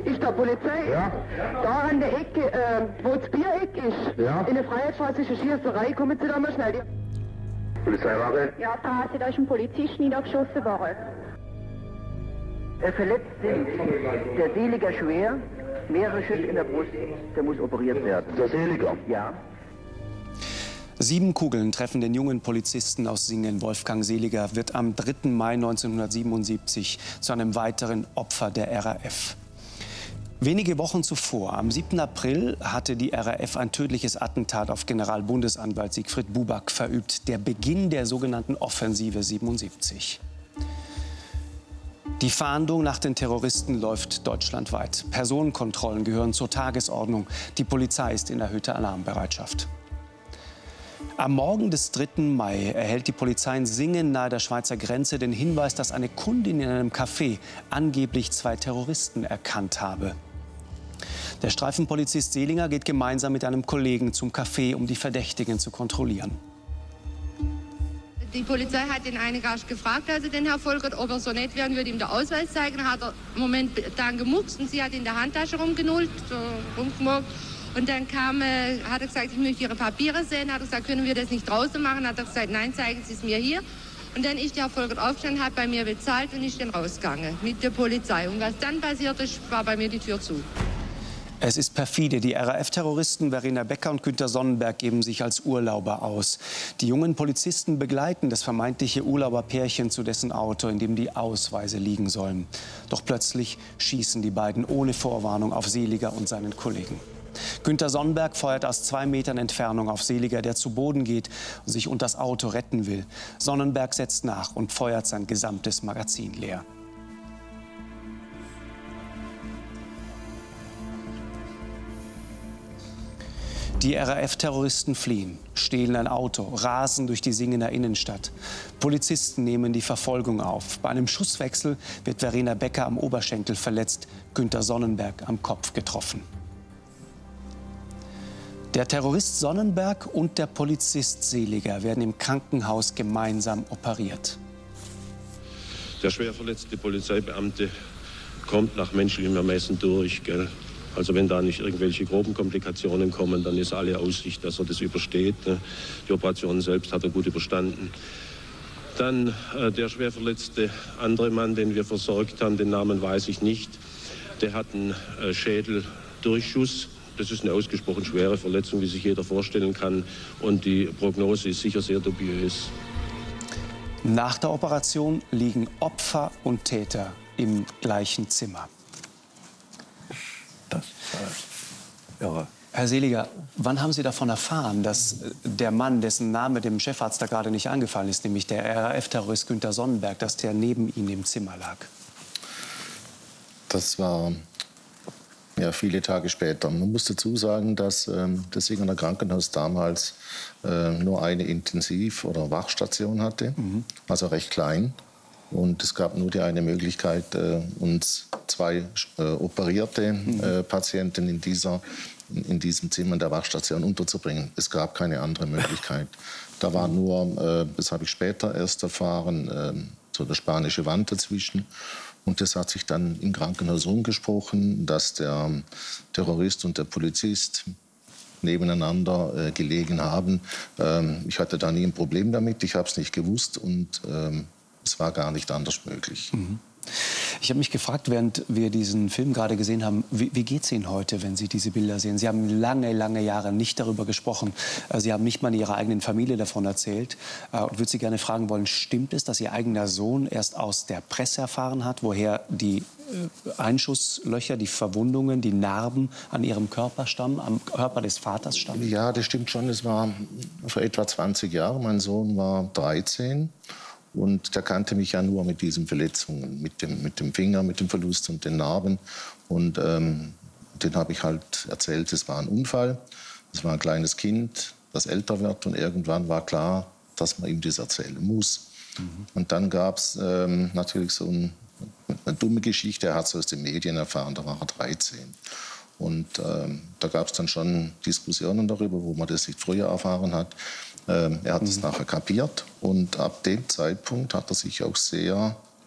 Ist da Polizei? Ja. Da an der Ecke, äh, wo das Biereck ist, Ja. in der Freiheitsstraße ist eine Schießerei, kommen Sie da mal schnell. Polizeiwache? Ja, Straße, da ist ein Polizist niedergeschossen worden. Er verletzt sich, der Seliger schwer, mehrere Schüsse in der Brust, der muss operiert werden. Der Seliger? Ja. Sieben Kugeln treffen den jungen Polizisten aus Singen. Wolfgang Seliger wird am dritten Mai neunzehnhundertsiebenundsiebzig zu einem weiteren Opfer der R A F. Wenige Wochen zuvor, am siebten April, hatte die R A F ein tödliches Attentat auf Generalbundesanwalt Siegfried Buback verübt. Der Beginn der sogenannten Offensive siebenundsiebzig. Die Fahndung nach den Terroristen läuft deutschlandweit. Personenkontrollen gehören zur Tagesordnung. Die Polizei ist in erhöhter Alarmbereitschaft. Am Morgen des dritten Mai erhält die Polizei in Singen nahe der Schweizer Grenze den Hinweis, dass eine Kundin in einem Café angeblich zwei Terroristen erkannt habe. Der Streifenpolizist Seliger geht gemeinsam mit einem Kollegen zum Café, um die Verdächtigen zu kontrollieren. Die Polizei hat den einen Gast gefragt, also den Herr Volkert, ob er so nett wäre und würde ihm den Ausweis zeigen. Dann hat er einen Moment dann gemuckst und sie hat in der Handtasche rumgenullt, so rumgemockt. Und dann kam, äh, hat er gesagt, ich möchte Ihre Papiere sehen. Hat er gesagt, können wir das nicht draußen machen? Hat er gesagt, nein, zeigen Sie es mir hier. Und dann ist der Herr Volkert aufgestanden, hat bei mir bezahlt und ist dann rausgegangen mit der Polizei. Und was dann passiert ist, war bei mir die Tür zu. Es ist perfide. Die R A F-Terroristen Verena Becker und Günter Sonnenberg geben sich als Urlauber aus. Die jungen Polizisten begleiten das vermeintliche Urlauberpärchen zu dessen Auto, in dem die Ausweise liegen sollen. Doch plötzlich schießen die beiden ohne Vorwarnung auf Seliger und seinen Kollegen. Günter Sonnenberg feuert aus zwei Metern Entfernung auf Seliger, der zu Boden geht und sich unter das Auto retten will. Sonnenberg setzt nach und feuert sein gesamtes Magazin leer. Die R A F-Terroristen fliehen, stehlen ein Auto, rasen durch die Singener Innenstadt. Polizisten nehmen die Verfolgung auf. Bei einem Schusswechsel wird Verena Becker am Oberschenkel verletzt, Günter Sonnenberg am Kopf getroffen. Der Terrorist Sonnenberg und der Polizist Seliger werden im Krankenhaus gemeinsam operiert. Der schwer verletzte Polizeibeamte kommt nach menschlichem Ermessen durch, gell? Also wenn da nicht irgendwelche groben Komplikationen kommen, dann ist alle Aussicht, dass er das übersteht. Ne? Die Operation selbst hat er gut überstanden. Dann äh, der schwer verletzte andere Mann, den wir versorgt haben, den Namen weiß ich nicht. Der hat einen äh, Schädeldurchschuss. Das ist eine ausgesprochen schwere Verletzung, wie sich jeder vorstellen kann. Und die Prognose ist sicher sehr dubiös. Nach der Operation liegen Opfer und Täter im gleichen Zimmer. Das ist irre. Herr Seliger, wann haben Sie davon erfahren, dass der Mann, dessen Name dem Chefarzt da gerade nicht eingefallen ist, nämlich der R A F-Terrorist Günter Sonnenberg, dass der neben Ihnen im Zimmer lag? Das war ja, viele Tage später. Man muss dazu sagen, dass ähm, das Singener Krankenhaus damals äh, nur eine Intensiv- oder Wachstation hatte, mhm. also recht klein. Und es gab nur die eine Möglichkeit, äh, uns zwei äh, operierte äh, Patienten in, dieser, in diesem Zimmer der Wachstation unterzubringen. Es gab keine andere Möglichkeit. Da war nur, äh, das habe ich später erst erfahren, äh, so eine spanische Wand dazwischen. Und das hat sich dann im Krankenhaus rumgesprochen, dass der Terrorist und der Polizist nebeneinander äh, gelegen haben. Ähm, ich hatte da nie ein Problem damit, ich habe es nicht gewusst und ähm, es war gar nicht anders möglich. Mhm. Ich habe mich gefragt, während wir diesen Film gerade gesehen haben, wie, wie geht es Ihnen heute, wenn Sie diese Bilder sehen? Sie haben lange, lange Jahre nicht darüber gesprochen. Sie haben nicht mal in Ihrer eigenen Familie davon erzählt. Und würde Sie gerne fragen wollen, stimmt es, dass Ihr eigener Sohn erst aus der Presse erfahren hat, woher die Einschusslöcher, die Verwundungen, die Narben an Ihrem Körper stammen, am Körper des Vaters stammen? Ja, das stimmt schon. Es war vor etwa zwanzig Jahren. Mein Sohn war dreizehn. Und der kannte mich ja nur mit diesen Verletzungen, mit dem, mit dem Finger, mit dem Verlust und den Narben. Und ähm, den habe ich halt erzählt, es war ein Unfall. Es war ein kleines Kind, das älter wird. Und irgendwann war klar, dass man ihm das erzählen muss. Mhm. Und dann gab es ähm, natürlich so ein, eine dumme Geschichte. Er hat es aus den Medien erfahren, da war er dreizehn. Und ähm, da gab es dann schon Diskussionen darüber, wo man das nicht früher erfahren hat. Ähm, er hat es mhm. nachher kapiert und ab dem Zeitpunkt hat er sich auch sehr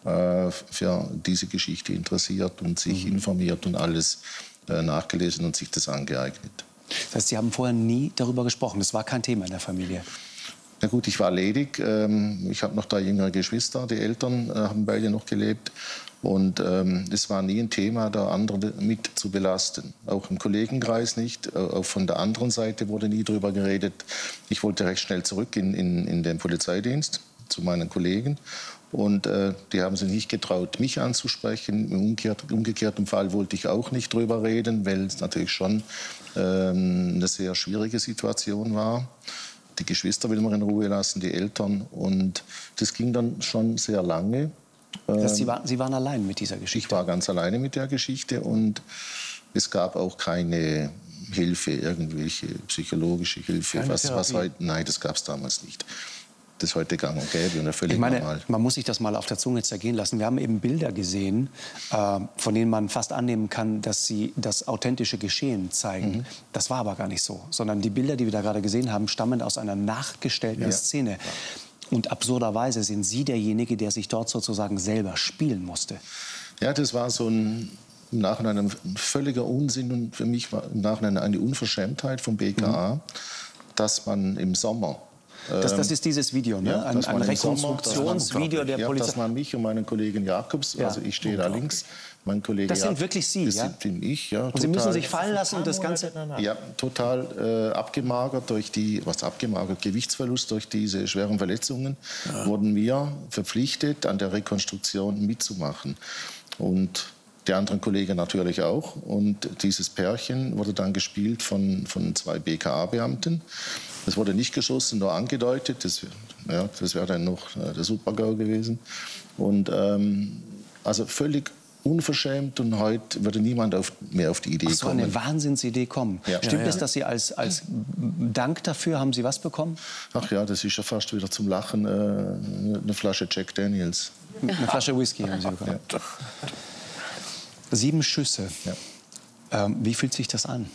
äh, für diese Geschichte interessiert und sich mhm. informiert und alles äh, nachgelesen und sich das angeeignet. Das heißt, Sie haben vorher nie darüber gesprochen, das war kein Thema in der Familie? Na gut, ich war ledig. Ähm, ich habe noch drei jüngere Geschwister. Die Eltern äh, haben beide noch gelebt. Und ähm, es war nie ein Thema, da andere mit zu belasten. Auch im Kollegenkreis nicht. Auch von der anderen Seite wurde nie darüber geredet. Ich wollte recht schnell zurück in, in, in den Polizeidienst zu meinen Kollegen. Und äh, die haben sich nicht getraut, mich anzusprechen. Im umgekehrt, umgekehrten Fall wollte ich auch nicht drüber reden, weil es natürlich schon ähm, eine sehr schwierige Situation war. Die Geschwister will man in Ruhe lassen, die Eltern. Und das ging dann schon sehr lange. Das, Sie, war, Sie waren allein mit dieser Geschichte? Ich war ganz alleine mit der Geschichte und es gab auch keine Hilfe, irgendwelche psychologische Hilfe. Keine was, was heute, nein, das gab es damals nicht. Das ist heute gang und gäbe und völlig ich meine, normal. Man muss sich das mal auf der Zunge zergehen lassen. Wir haben eben Bilder gesehen, äh, von denen man fast annehmen kann, dass sie das authentische Geschehen zeigen. Mhm. Das war aber gar nicht so, sondern die Bilder, die wir da gerade gesehen haben, stammen aus einer nachgestellten ja. Szene. Ja. Und absurderweise sind Sie derjenige, der sich dort sozusagen selber spielen musste. Ja, das war so ein, im Nachhinein ein völliger Unsinn und für mich war im Nachhinein eine Unverschämtheit vom B K A, mhm. dass man im Sommer... Das, das ist dieses Video, ne? Ja, ein, ein Rekonstruktionsvideo Sommer, der ja, Polizei. Dass man mich und meinen Kollegen Jakobs, ja. also ich stehe da links, mein Kollege Das sind wirklich Sie, das ja? sind ich, ja. Und total, Sie müssen sich fallen lassen und das Ganze... Ja, total äh, abgemagert durch die, was abgemagert, Gewichtsverlust durch diese schweren Verletzungen, ja. wurden wir verpflichtet, an der Rekonstruktion mitzumachen. Und die anderen Kollegen natürlich auch. Und dieses Pärchen wurde dann gespielt von, von zwei B K A-Beamten. Es wurde nicht geschossen, nur angedeutet. Das, ja, das wäre dann noch äh, der Super-GAU gewesen. Und ähm, also völlig unverschämt und heute würde niemand auf, mehr auf die Idee kommen. Ach so, kommen. Eine Wahnsinnsidee kommen. Ja. Stimmt ja, es, ja. dass Sie als, als Dank dafür, haben Sie was bekommen? Ach ja, das ist ja fast wieder zum Lachen, äh, eine Flasche Jack Daniels. Eine Flasche Whisky haben Sie bekommen. Ja. Sieben Schüsse. Ja. Ähm, wie fühlt sich das an?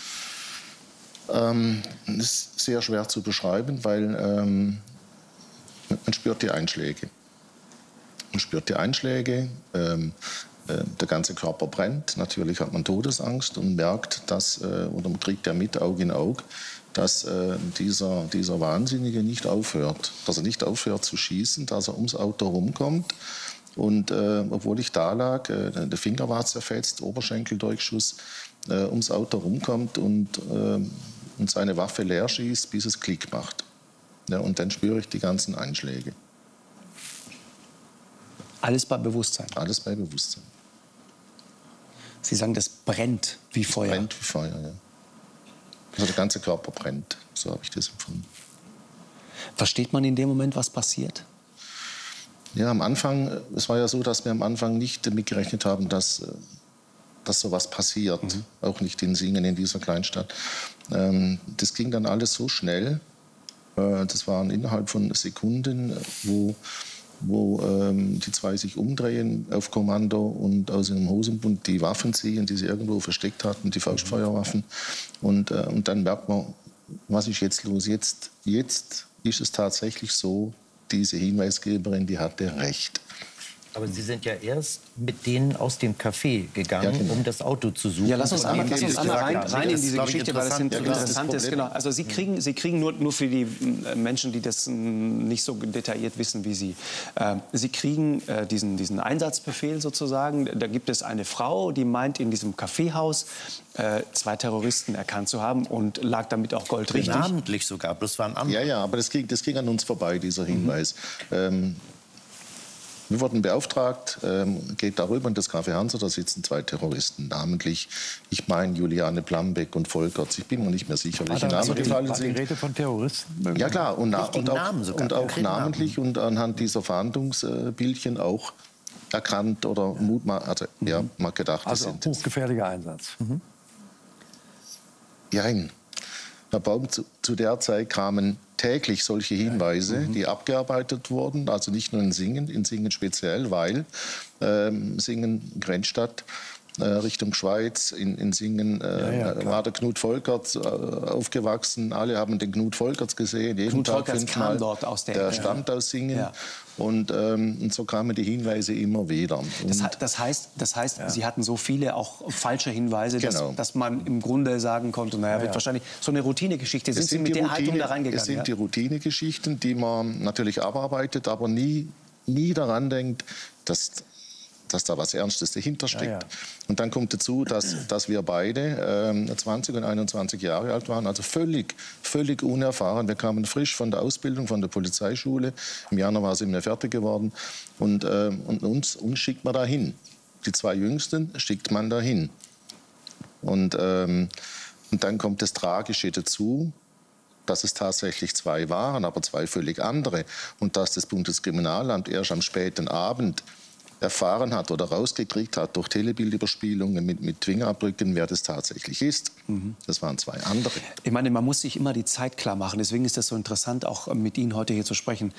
Ähm, das ist sehr schwer zu beschreiben, weil ähm, man spürt die Einschläge. Man spürt die Einschläge, ähm, äh, der ganze Körper brennt. Natürlich hat man Todesangst und merkt, dass, äh, oder man kriegt ja mit Auge in Auge, dass äh, dieser, dieser Wahnsinnige nicht aufhört. Dass er nicht aufhört zu schießen, dass er ums Auto rumkommt. Und äh, obwohl ich da lag, äh, der Finger war zerfetzt, Oberschenkeldurchschuss, äh, ums Auto rumkommt und, äh, und seine Waffe leer schießt, bis es Klick macht. Ja, und dann spüre ich die ganzen Einschläge. Alles bei Bewusstsein? Alles bei Bewusstsein. Sie sagen, das brennt wie Feuer? Das brennt wie Feuer, ja. Also der ganze Körper brennt, so habe ich das empfunden. Versteht man in dem Moment, was passiert? Ja, am Anfang, es war ja so, dass wir am Anfang nicht damit gerechnet haben, dass, dass sowas passiert. Mhm. Auch nicht in Singen, in dieser Kleinstadt. Ähm, das ging dann alles so schnell. Äh, das waren innerhalb von Sekunden, wo, wo ähm, die zwei sich umdrehen auf Kommando und aus dem Hosenbund die Waffen ziehen, die sie irgendwo versteckt hatten, die Faustfeuerwaffen. Und, äh, und dann merkt man, was ist jetzt los? Jetzt, jetzt ist es tatsächlich so, diese Hinweisgeberin, die hatte recht. Aber Sie sind ja erst mit denen aus dem Café gegangen, ja, genau. um das Auto zu suchen. Ja, lass uns einmal, lass uns einmal rein, rein in diese Geschichte, weil das ja, interessant ist. Genau. Also Sie kriegen, Sie kriegen nur, nur für die Menschen, die das nicht so detailliert wissen wie Sie, äh, Sie kriegen äh, diesen, diesen Einsatzbefehl sozusagen. Da gibt es eine Frau, die meint, in diesem Kaffeehaus äh, zwei Terroristen erkannt zu haben und lag damit auch goldrichtig. Namentlich sogar, bloß waren andere. Ja, ja, aber das ging, das ging an uns vorbei, dieser Hinweis. Mhm. Ähm, Wir wurden beauftragt, ähm, geht darüber in das Café Hansa, da sitzen zwei Terroristen, namentlich, ich meine, Juliane Blambeck und Volkerts. Ich bin mir nicht mehr sicher, welche Namen also gefallen die, sind. Die Rede von Terroristen? Ja klar, und, na, und auch, und auch Namen. namentlich und anhand dieser Fahndungsbildchen auch erkannt oder mutmaß, also mhm. ja, mal gedacht. Also sind hochgefährlicher Einsatz. Mhm. Jein. Herr Baum, zu, zu der Zeit kamen täglich solche Hinweise, mhm. die abgearbeitet wurden, also nicht nur in Singen, in Singen speziell, weil ähm, Singen, Grenzstadt, äh, Richtung Schweiz, in, in Singen äh, ja, ja, war der Knut Volkerts äh, aufgewachsen. Alle haben den Knut Volkerts gesehen, jeden Knut Tag Volkerts fünfmal. kam dort aus der... Der ja. stammt aus Singen. Ja. Und, ähm, und so kamen die Hinweise immer wieder. Und das, das heißt, das heißt ja. Sie hatten so viele auch falsche Hinweise, genau. dass, dass man im Grunde sagen konnte, naja, wird ja. wahrscheinlich so eine Routinegeschichte. Sind, sind Sie mit der Haltung da reingegangen? Es sind ja? die Routinegeschichten, die man natürlich abarbeitet, aber nie, nie daran denkt, dass, dass da was Ernstes dahinter steckt. Ja, ja. Und dann kommt dazu, dass, dass wir beide ähm, zwanzig und einundzwanzig Jahre alt waren, also völlig, völlig unerfahren. Wir kamen frisch von der Ausbildung, von der Polizeischule. Im Januar sind wir fertig geworden. Und, äh, und uns, uns schickt man dahin. Die zwei Jüngsten schickt man dahin. Und, ähm, und dann kommt das Tragische dazu, dass es tatsächlich zwei waren, aber zwei völlig andere. Und dass das Bundeskriminalamt erst am späten Abend erfahren hat oder rausgekriegt hat durch Telebildüberspielungen mit, mit Fingerabdrücken, wer das tatsächlich ist. Mhm. Das waren zwei andere. Ich meine, man muss sich immer die Zeit klar machen. Deswegen ist das so interessant, auch mit Ihnen heute hier zu sprechen.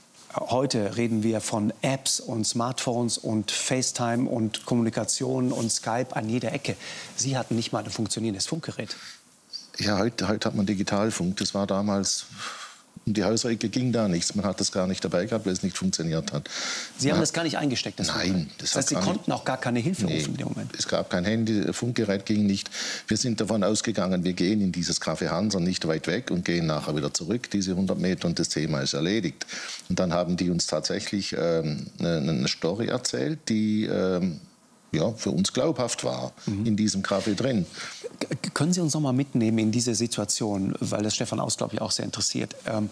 Heute reden wir von Apps und Smartphones und FaceTime und Kommunikation und Skype an jeder Ecke. Sie hatten nicht mal ein funktionierendes Funkgerät. Ja, heute, heute hat man Digitalfunk. Das war damals... Um die Hausecke ging da nichts. Man hat das gar nicht dabei gehabt, weil es nicht funktioniert hat. Sie haben ja. das gar nicht eingesteckt? Das Nein. Das, das heißt, Sie konnten auch gar keine Hilfe nee, rufen in dem Moment? Es gab kein Handy, Funkgerät ging nicht. Wir sind davon ausgegangen, wir gehen in dieses Café Hansa nicht weit weg und gehen nachher wieder zurück, diese hundert Meter, und das Thema ist erledigt. Und dann haben die uns tatsächlich ähm, eine, eine Story erzählt, die... Ähm, ja, für uns glaubhaft war, mhm. in diesem Café drin. Können Sie uns noch mal mitnehmen in diese Situation, weil das Stefan Aus, glaube ich, auch sehr interessiert. Ähm,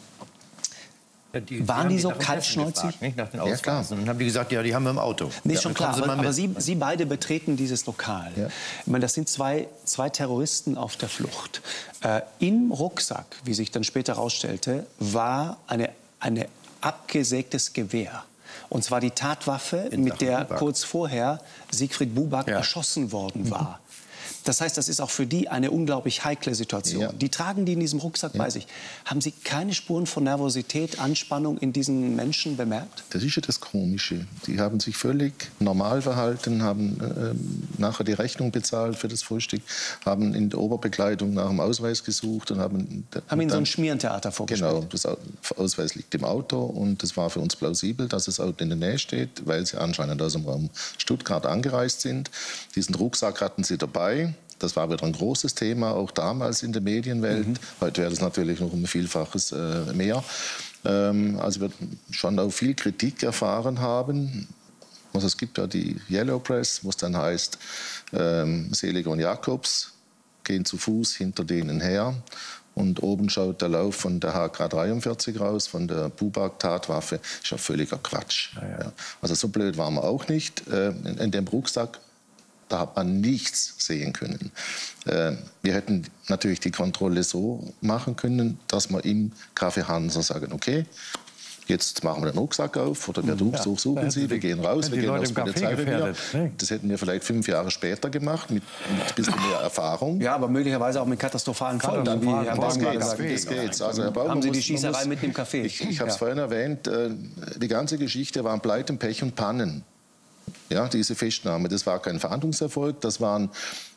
ja, die, waren die, die so kaltschnäuzig? Nicht nach den ja, klar. Und dann haben die gesagt, ja, die haben wir im Auto. Nee, ja, schon klar, aber, aber Sie, Sie beide betreten dieses Lokal. Ja. Ich meine, das sind zwei, zwei Terroristen auf der Flucht. Äh, Im Rucksack, wie sich dann später herausstellte, war eine, eine abgesägtes Gewehr. Und zwar die Tatwaffe, mit der Buback. kurz vorher Siegfried Buback ja. erschossen worden war. Das heißt, das ist auch für die eine unglaublich heikle Situation. Ja. Die tragen die in diesem Rucksack ja. bei sich. Haben Sie keine Spuren von Nervosität, Anspannung in diesen Menschen bemerkt? Das ist ja das Komische. Die haben sich völlig normal verhalten, haben äh, nachher die Rechnung bezahlt für das Frühstück, haben in der Oberbekleidung nach dem Ausweis gesucht und haben... Haben Ihnen so ein Schmierentheater vorgestellt? Genau, das Ausweis liegt im Auto und es war für uns plausibel, dass das Auto in der Nähe steht, weil sie anscheinend aus dem Raum Stuttgart angereist sind. Diesen Rucksack hatten sie dabei. Das war wieder ein großes Thema, auch damals in der Medienwelt. Mhm. Heute wäre das natürlich noch um ein Vielfaches äh, mehr. Ähm, also wir schon auch viel Kritik erfahren haben. Also es gibt ja die Yellow Press, wo es dann heißt, ähm, Seliger und Jakobs gehen zu Fuß hinter denen her. Und oben schaut der Lauf von der H K dreiundvierzig raus, von der Buback-Tatwaffe. Das ist ja völliger Quatsch. Ja, ja. Ja. Also so blöd waren wir auch nicht. Äh, in, in dem Rucksack, da hat man nichts sehen können. Äh, wir hätten natürlich die Kontrolle so machen können, dass wir im Café Hansa sagen, okay, jetzt machen wir den Rucksack auf oder wir ja, suchen Sie, wir gehen raus, wir gehen aufs Polizeirevier. Nee. Das hätten wir vielleicht fünf Jahre später gemacht, mit, mit ein bisschen mehr Erfahrung. Ja, aber möglicherweise auch mit katastrophalen Folgen. Dann, wie Herr das geht's, das geht's. Also, Herr Bauer, haben Sie die muss, Schießerei muss, mit dem Café? Ich, ich habe es ja. vorhin erwähnt, äh, die ganze Geschichte waren Pleiten, Pech und Pannen. Ja, diese Festnahme, das war kein Verhandlungserfolg, das waren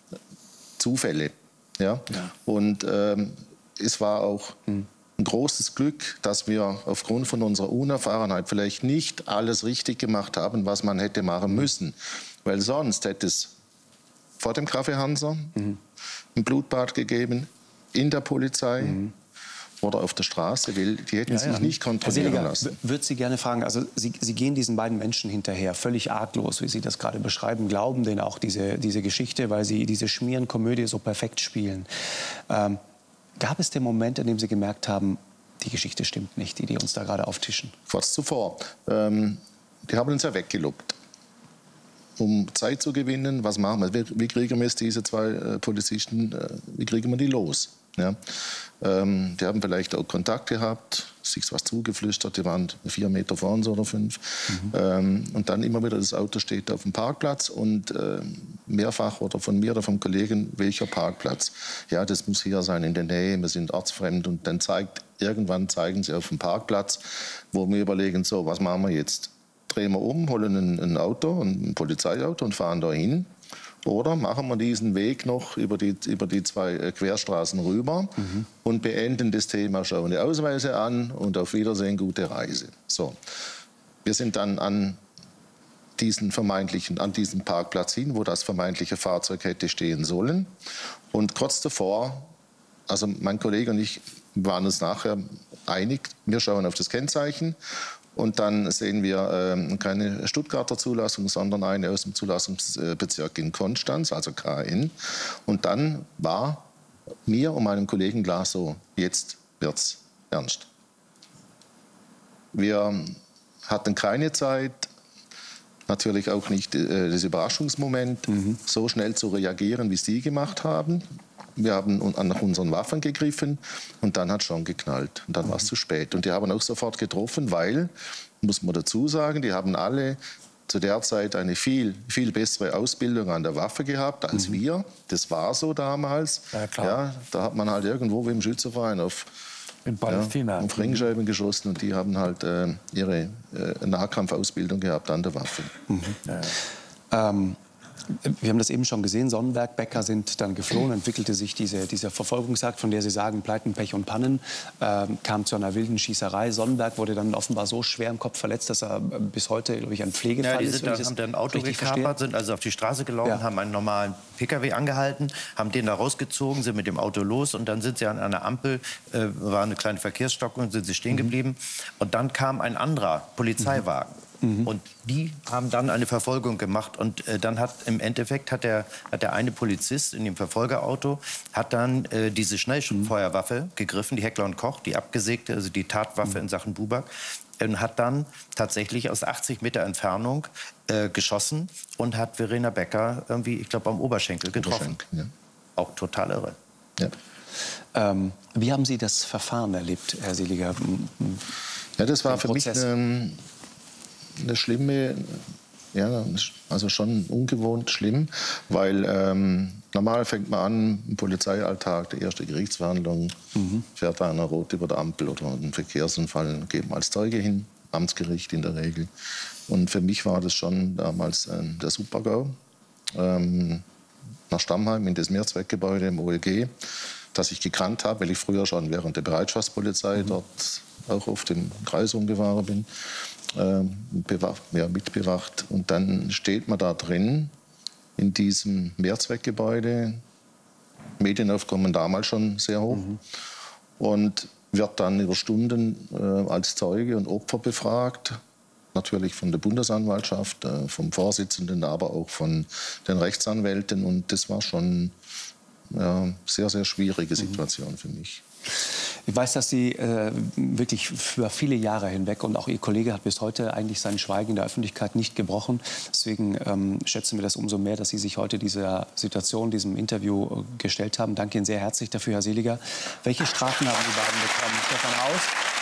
Zufälle. Ja? Ja. Und ähm, es war auch hm. ein großes Glück, dass wir aufgrund von unserer Unerfahrenheit vielleicht nicht alles richtig gemacht haben, was man hätte machen müssen. Weil sonst hätte es vor dem Café Hansa mhm. ein Blutbad gegeben, in der Polizei. Mhm. oder auf der Straße will, die hätten ja, sich ja. nicht kontrollieren Herr lassen. Ich würde Sie gerne fragen, also Sie, Sie gehen diesen beiden Menschen hinterher, völlig arglos, wie Sie das gerade beschreiben, glauben denen auch diese, diese Geschichte, weil Sie diese Schmierenkomödie so perfekt spielen. Ähm, gab es den Moment, in dem Sie gemerkt haben, die Geschichte stimmt nicht, die die uns da gerade auftischen? Kurz zuvor. Ähm, die haben uns ja weggelockt. Um Zeit zu gewinnen, was machen wir? Wie, wie kriegen wir jetzt diese zwei äh, Polizisten, äh, wie kriegen wir die los? Ja? Ähm, die haben vielleicht auch Kontakt gehabt, sich was zugeflüstert, die waren vier Meter vor uns oder fünf. Mhm. Ähm, und dann immer wieder, das Auto steht auf dem Parkplatz und äh, mehrfach oder von mir oder vom Kollegen, welcher Parkplatz? Ja, das muss hier sein, in der Nähe, wir sind ortsfremd. Und dann zeigt, irgendwann zeigen sie auf dem Parkplatz, wo wir überlegen, so, was machen wir jetzt? Drehen wir um, holen ein, ein Auto, ein Polizeiauto und fahren da hin. oder machen wir diesen Weg noch über die, über die zwei Querstraßen rüber mhm. und beenden das Thema, schauen die Ausweise an und auf Wiedersehen, gute Reise. So. Wir sind dann an diesen vermeintlichen, an diesem Parkplatz hin, wo das vermeintliche Fahrzeug hätte stehen sollen. Und kurz davor, also mein Kollege und ich waren uns nachher einig, wir schauen auf das Kennzeichen und dann sehen wir äh, keine Stuttgarter Zulassung, sondern eine aus dem Zulassungsbezirk in Konstanz, also K N. Und dann war mir und meinem Kollegen klar, so, jetzt wird's ernst. Wir hatten keine Zeit, natürlich auch nicht äh, das Überraschungsmoment, mhm. so schnell zu reagieren, wie Sie gemacht haben. Wir haben nach unseren Waffen gegriffen und dann hat es schon geknallt. Und dann mhm. war es zu spät. Und die haben auch sofort getroffen, weil, muss man dazu sagen, die haben alle zu der Zeit eine viel, viel bessere Ausbildung an der Waffe gehabt als mhm. wir. Das war so damals. Ja, klar. Ja, da hat man halt irgendwo wie im Schützenverein auf in Palästina. Ja, auf Ringscheiben geschossen und die haben halt äh, ihre äh, Nahkampfausbildung gehabt an der Waffe. Mhm. Ja. Ähm, wir haben das eben schon gesehen, Sonnenberg, Becker sind dann geflohen, entwickelte sich diese, diese Verfolgungsjagd, von der Sie sagen, Pleiten, Pech und Pannen, ähm, kam zu einer wilden Schießerei. Sonnenberg wurde dann offenbar so schwer im Kopf verletzt, dass er bis heute, glaube ich, ein Pflegefall ja, die ist. Sind dann, haben dann ein Auto gekapert, sind also auf die Straße gelaufen, ja. haben einen normalen P K W angehalten, haben den da rausgezogen, sind mit dem Auto los und dann sind sie an einer Ampel, äh, war eine kleine Verkehrsstockung, sind sie stehen geblieben. Mhm. Und dann kam ein anderer Polizeiwagen. Mhm. Mhm. Und die haben dann eine Verfolgung gemacht. Und äh, dann hat im Endeffekt hat der, hat der eine Polizist in dem Verfolgerauto hat dann äh, diese Schnellschubfeuerwaffe mhm. gegriffen, die Heckler und Koch, die abgesägte, also die Tatwaffe mhm. in Sachen Buback. Und hat dann tatsächlich aus achtzig Meter Entfernung äh, geschossen und hat Verena Becker irgendwie, ich glaube, am Oberschenkel getroffen. Oberschenkel, ja. Auch total irre. Ja. Ähm, wie haben Sie das Verfahren erlebt, Herr Seliger? Ja, das war für mich eine, eine schlimme, ja, also schon ungewohnt schlimm, weil ähm, normal fängt man an, im Polizeialltag, die erste Gerichtsverhandlung, mhm. fährt einer rot über der Ampel oder einen Verkehrsunfall, geht man als Zeuge hin, Amtsgericht in der Regel. Und für mich war das schon damals äh, der Super-GAU. Ähm, nach Stammheim in das Mehrzweckgebäude im O L G, das ich gekannt habe, weil ich früher schon während der Bereitschaftspolizei mhm. dort auch oft im Kreis rumgefahren bin, ähm, bewacht, ja, mitbewacht. Und dann steht man da drin, in diesem Mehrzweckgebäude. Medienaufkommen damals schon sehr hoch. Mhm. Und wird dann über Stunden äh, als Zeuge und Opfer befragt. Natürlich von der Bundesanwaltschaft, äh, vom Vorsitzenden, aber auch von den Rechtsanwälten. Und das war schon ja, eine sehr, sehr schwierige Situation mhm. für mich. Ich weiß, dass Sie äh, wirklich für viele Jahre hinweg und auch Ihr Kollege hat bis heute eigentlich sein Schweigen in der Öffentlichkeit nicht gebrochen. Deswegen ähm, schätzen wir das umso mehr, dass Sie sich heute dieser Situation, diesem Interview äh, gestellt haben. Danke Ihnen sehr herzlich dafür, Herr Seliger. Welche Strafen haben die beiden bekommen? Stefan Aus.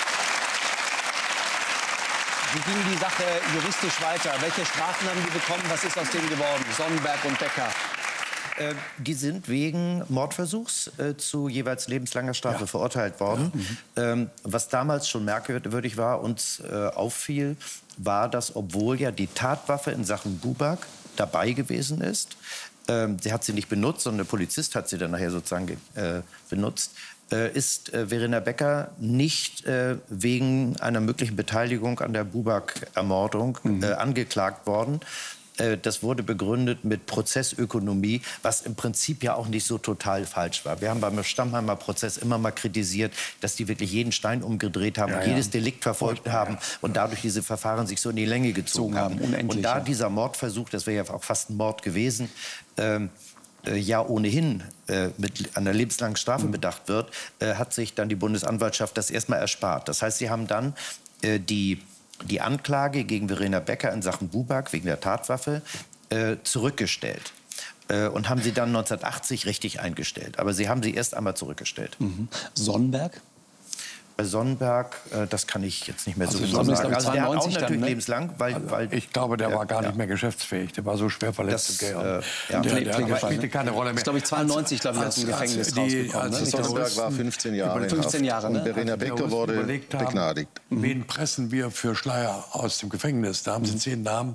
Wie ging die Sache juristisch weiter? Welche Strafen haben die bekommen? Was ist aus denen geworden? Sonnenberg und Becker. Äh, die sind wegen Mordversuchs äh, zu jeweils lebenslanger Strafe ja. verurteilt worden. Ja. Mhm. Ähm, was damals schon merkwürdig war, uns äh, auffiel, war, dass obwohl ja die Tatwaffe in Sachen Buback dabei gewesen ist, ähm, sie hat sie nicht benutzt, sondern der Polizist hat sie dann nachher sozusagen äh, benutzt, äh, ist äh, Verena Becker nicht äh, wegen einer möglichen Beteiligung an der Buback-Ermordung mhm. äh, angeklagt worden. Das wurde begründet mit Prozessökonomie, was im Prinzip ja auch nicht so total falsch war. Wir haben beim Stammheimer Prozess immer mal kritisiert, dass die wirklich jeden Stein umgedreht haben, ja, und jedes ja. Delikt verfolgt ja, haben ja. und dadurch diese Verfahren sich so in die Länge gezogen haben. Und da dieser Mordversuch, das wäre ja auch fast ein Mord gewesen, ähm, äh, ja ohnehin äh, mit einer lebenslangen Strafe mhm. bedacht wird, äh, hat sich dann die Bundesanwaltschaft das erstmal erspart. Das heißt, sie haben dann äh, die die Anklage gegen Verena Becker in Sachen Buback wegen der Tatwaffe äh, zurückgestellt. Äh, und haben sie dann neunzehnhundertachtzig richtig eingestellt. Aber sie haben sie erst einmal zurückgestellt. Mhm. Sonnenberg? Bei Sonnenberg, äh, das kann ich jetzt nicht mehr also so genau sagen. Also der hat auch natürlich dann, ne? lebenslang, weil, also weil ich glaube, der ja, war gar nicht ja. mehr geschäftsfähig. Der war so schwer verletzt. Das, äh, ja. der, der, der, der spielte keine Rolle mehr. Das glaube ich zweiundneunzig, glaube ich, aus dem Gefängnis die, rausgekommen. Also Sonnenberg war fünfzehn Jahre fünfzehn Jahre, ne? Und Verena Becker wurde begnadigt. Haben, wen pressen wir für Schleier aus dem Gefängnis? Da haben sie mhm. zehn Namen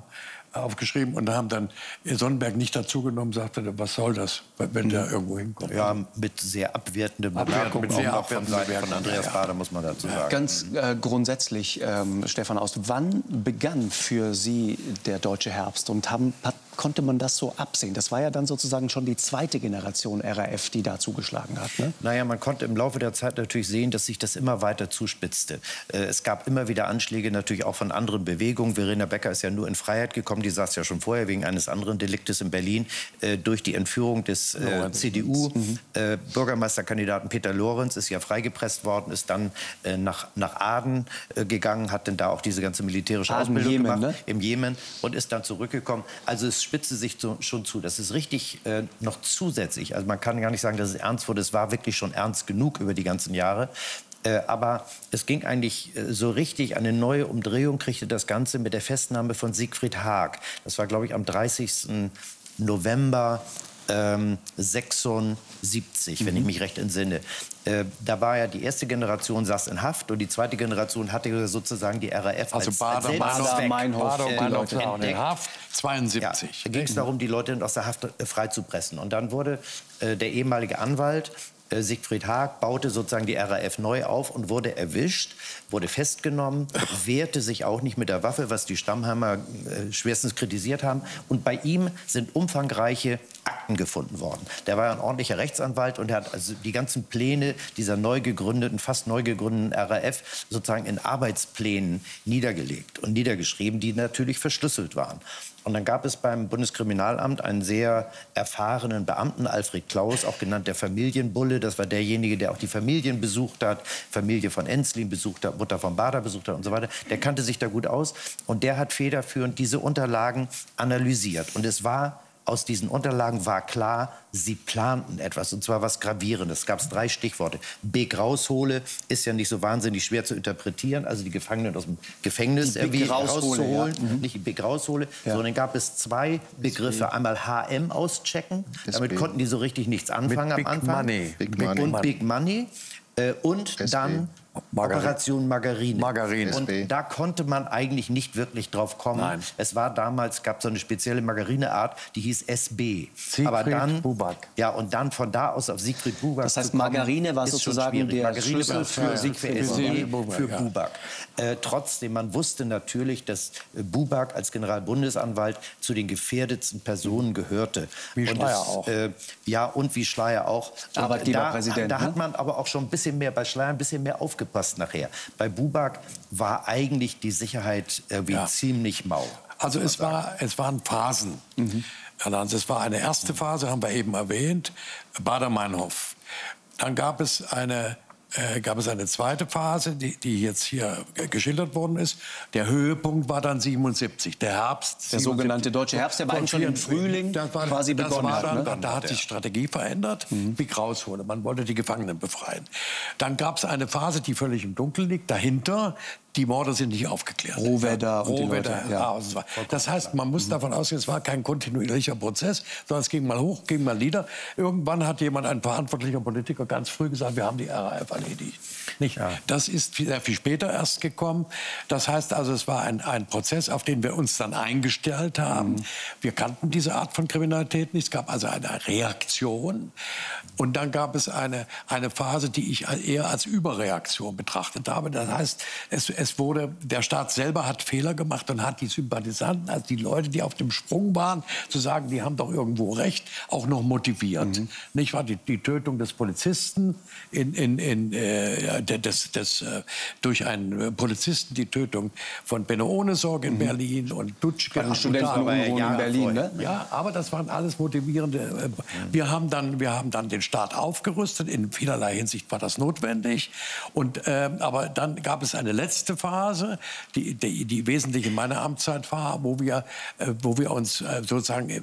aufgeschrieben und haben dann Sonnenberg nicht dazugenommen, sagte, was soll das, wenn der irgendwo hinkommt. Ja, mit sehr abwertenden Bemerkungen, mit sehr auch von Seiten abwertenden von Andreas ja. Baader, muss man dazu sagen. Ganz äh, grundsätzlich, ähm, Stefan Aust, wann begann für Sie der deutsche Herbst und haben, hat, konnte man das so absehen? Das war ja dann sozusagen schon die zweite Generation R A F, die da zugeschlagen hat. Ne? Naja, man konnte im Laufe der Zeit natürlich sehen, dass sich das immer weiter zuspitzte. Äh, es gab immer wieder Anschläge natürlich auch von anderen Bewegungen. Verena Becker ist ja nur in Freiheit gekommen, die saß ja schon vorher wegen eines anderen Deliktes in Berlin, äh, durch die Entführung des äh, C D U-Bürgermeisterkandidaten mhm. äh, Peter Lorenz, ist ja freigepresst worden, ist dann äh, nach, nach Aden äh, gegangen, hat dann da auch diese ganze militärische Aden, Ausbildung Jemen, gemacht, ne? im Jemen, und ist dann zurückgekommen. Also es spitzte sich so, schon zu. Das ist richtig äh, noch zusätzlich. Also man kann gar nicht sagen, dass es ernst wurde. Es war wirklich schon ernst genug über die ganzen Jahre. Äh, aber es ging eigentlich äh, so richtig, eine neue Umdrehung kriegte das Ganze mit der Festnahme von Siegfried Haag. Das war, glaube ich, am dreißigsten November ähm, sechsundsiebzig, mhm. wenn ich mich recht entsinne. Äh, da war ja die erste Generation saß in Haft und die zweite Generation hatte sozusagen die R A F also als, Bader, als Bader, Meinhof, Bader, äh, Meinhof entdeckt. in Haft, zweiundsiebzig. Ja, da ging es darum, die Leute aus der Haft äh, freizupressen. Und dann wurde äh, der ehemalige Anwalt äh, Siegfried Haag baute sozusagen die R A F neu auf und wurde erwischt, wurde festgenommen, wehrte sich auch nicht mit der Waffe, was die Stammheimer äh, schwerstens kritisiert haben. Und bei ihm sind umfangreiche Akten gefunden worden. Der war ja ein ordentlicher Rechtsanwalt und er hat also die ganzen Pläne dieser neu gegründeten, fast neu gegründeten R A F sozusagen in Arbeitsplänen niedergelegt und niedergeschrieben, die natürlich verschlüsselt waren. Und dann gab es beim Bundeskriminalamt einen sehr erfahrenen Beamten, Alfred Klaus, auch genannt der Familienbulle. Das war derjenige, der auch die Familien besucht hat, Familie von Enzlin besucht hat, Mutter von Bader besucht hat und so weiter. Der kannte sich da gut aus und der hat federführend diese Unterlagen analysiert. Und es war aus diesen Unterlagen war klar, sie planten etwas, und zwar was Gravierendes. Es gab drei Stichworte. Big raushole ist ja nicht so wahnsinnig schwer zu interpretieren, also die Gefangenen aus dem Gefängnis irgendwie rauszuholen, ja. mhm. nicht Big raushole, ja. sondern gab es zwei Begriffe. Einmal H M auschecken, damit konnten die so richtig nichts anfangen Mit am Anfang. Money. Big Money. Und Big Money. Äh, und S B. Dann Margarine. Operation Margarine. Margarine. Und da konnte man eigentlich nicht wirklich drauf kommen. Nein. Es war damals, gab so eine spezielle Margarineart, die hieß S B. Siegfried Aber dann, Buback. Ja, und dann von da aus auf Siegfried Buback. Das heißt, zu kommen, Margarine war sozusagen der Margarine Schlüssel für, für Siegfried S B, für ja. Buback. Äh, trotzdem, man wusste natürlich, dass äh, Buback als Generalbundesanwalt zu den gefährdetsten Personen gehörte. Wie und Schleyer das, auch. Äh, ja, und wie Schleyer auch. Und Arbeitgeberpräsident. Da, da ne? hat man aber auch schon ein bisschen mehr, bei Schleyer ein bisschen mehr aufgepasst nachher. Bei Buback war eigentlich die Sicherheit irgendwie ja. ziemlich mau. Also es, war, es waren Phasen. Mhm. Also es war eine erste Phase, haben wir eben erwähnt, Bader-Meinhof. Dann gab es eine... Äh, gab es eine zweite Phase, die, die jetzt hier äh, geschildert worden ist. Der Höhepunkt war dann siebenundsiebzig, der Herbst. Der sogenannte deutsche Herbst, der war eigentlich schon im Frühling das war, quasi das begonnen war dann, hat. Ne? Da, da hat sich die Strategie verändert, mhm. Big raushole. Man wollte die Gefangenen befreien. Dann gab es eine Phase, die völlig im Dunkeln liegt. Dahinter, die Morde sind nicht aufgeklärt. Rohwedder und die Leute, Rohwedder, ja. ja. Das, das heißt, man muss davon ausgehen, es war kein kontinuierlicher Prozess, sondern es ging mal hoch, ging mal nieder. Irgendwann hat jemand, ein verantwortlicher Politiker, ganz früh gesagt, wir haben die R A F erledigt. Nicht? Ja. Das ist sehr viel später erst gekommen. Das heißt also, es war ein, ein Prozess, auf den wir uns dann eingestellt haben. Mhm. Wir kannten diese Art von Kriminalität nicht. Es gab also eine Reaktion. Und dann gab es eine, eine Phase, die ich eher als Überreaktion betrachtet habe. Das heißt, es, es wurde, der Staat selber hat Fehler gemacht und hat die Sympathisanten, also die Leute, die auf dem Sprung waren, zu sagen, die haben doch irgendwo recht, auch noch motiviert. Mhm. Nicht wahr? Die, die Tötung des Polizisten in, in, in, äh, des, des, äh, durch einen Polizisten, die Tötung von Benno Ohnesorg in mhm. Berlin und Dutschke. Studentenunruhen in Berlin, ne? Ja, aber das waren alles motivierende. Äh, wir haben dann, wir haben dann den Staat aufgerüstet. In vielerlei Hinsicht war das notwendig. Und, äh, aber dann gab es eine letzte Phase, die, die, die wesentlich in meiner Amtszeit war, wo wir, äh, wo wir uns äh, sozusagen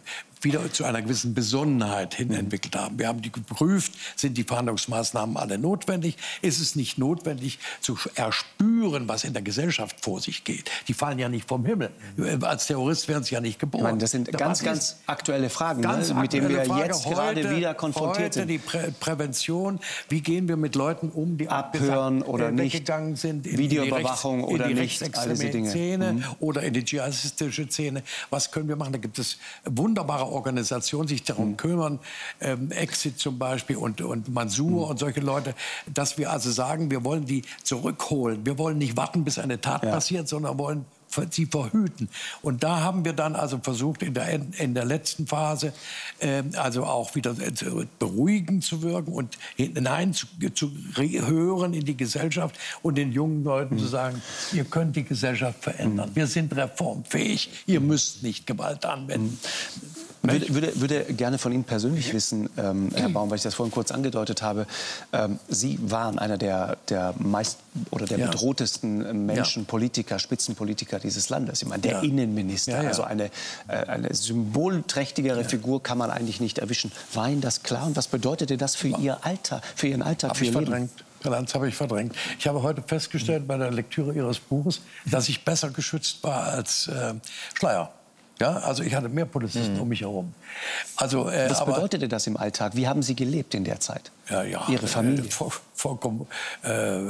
wieder zu einer gewissen Besonnenheit hin entwickelt haben. Wir haben die geprüft, sind die Verhandlungsmaßnahmen alle notwendig? Ist es nicht notwendig zu erspüren, was in der Gesellschaft vor sich geht? Die fallen ja nicht vom Himmel. Als Terrorist werden sie ja nicht geboren. Ich meine, das sind Da ganz, was ganz ist- aktuelle Fragen, Ganz ne, mit denen wir aktuelle Frage. jetzt gerade Heute- wieder konfrontiert heute sind. die Prä Prävention, wie gehen wir mit Leuten um, die Abhören abgesagt, oder äh, nicht, weggegangen sind, in Videoüberwachung die Rechts, oder in die nicht, all diese rechtsextreme Dinge. Szene Mhm. oder in die dschihadistische Szene. Was können wir machen? Da gibt es wunderbare Organisationen, die sich darum Mhm. kümmern, ähm, Exit zum Beispiel und, und Mansur Mhm. und solche Leute, dass wir also sagen, wir wollen die zurückholen. Wir wollen nicht warten, bis eine Tat Ja. passiert, sondern wollen sie verhüten. Und da haben wir dann also versucht, in der, in der letzten Phase ähm, also auch wieder äh, zu- beruhigend zu wirken und hinein zu, zu re- hören in die Gesellschaft und den jungen Leuten zu sagen, ihr könnt die Gesellschaft verändern. Wir sind reformfähig. Ihr müsst nicht Gewalt anwenden. Würde, würde, würde gerne von Ihnen persönlich wissen, ähm, Herr Baum, weil ich das vorhin kurz angedeutet habe. Ähm, Sie waren einer der, der meist oder der Ja. bedrohtesten äh, Menschen, Ja. Politiker, Spitzenpolitiker dieses Landes. Ich meine, der Ja. Innenminister, Ja, ja. also eine, äh, eine symbolträchtigere Figur kann man eigentlich nicht erwischen. War Ihnen das klar? Und was bedeutete das für Ihr Alter, für Ihren Alltag, Habe für ich Ihr Leben? verdrängt. Galanz habe ich verdrängt. Ich habe heute festgestellt bei der Lektüre Ihres Buches, dass ich besser geschützt war als äh, Schleier. Ja, also ich hatte mehr Polizisten um mich herum. Also, äh, Was aber, bedeutete das im Alltag? Wie haben Sie gelebt in der Zeit? Ja, ja. Ihre Familie? Äh, voll, vollkommen, äh,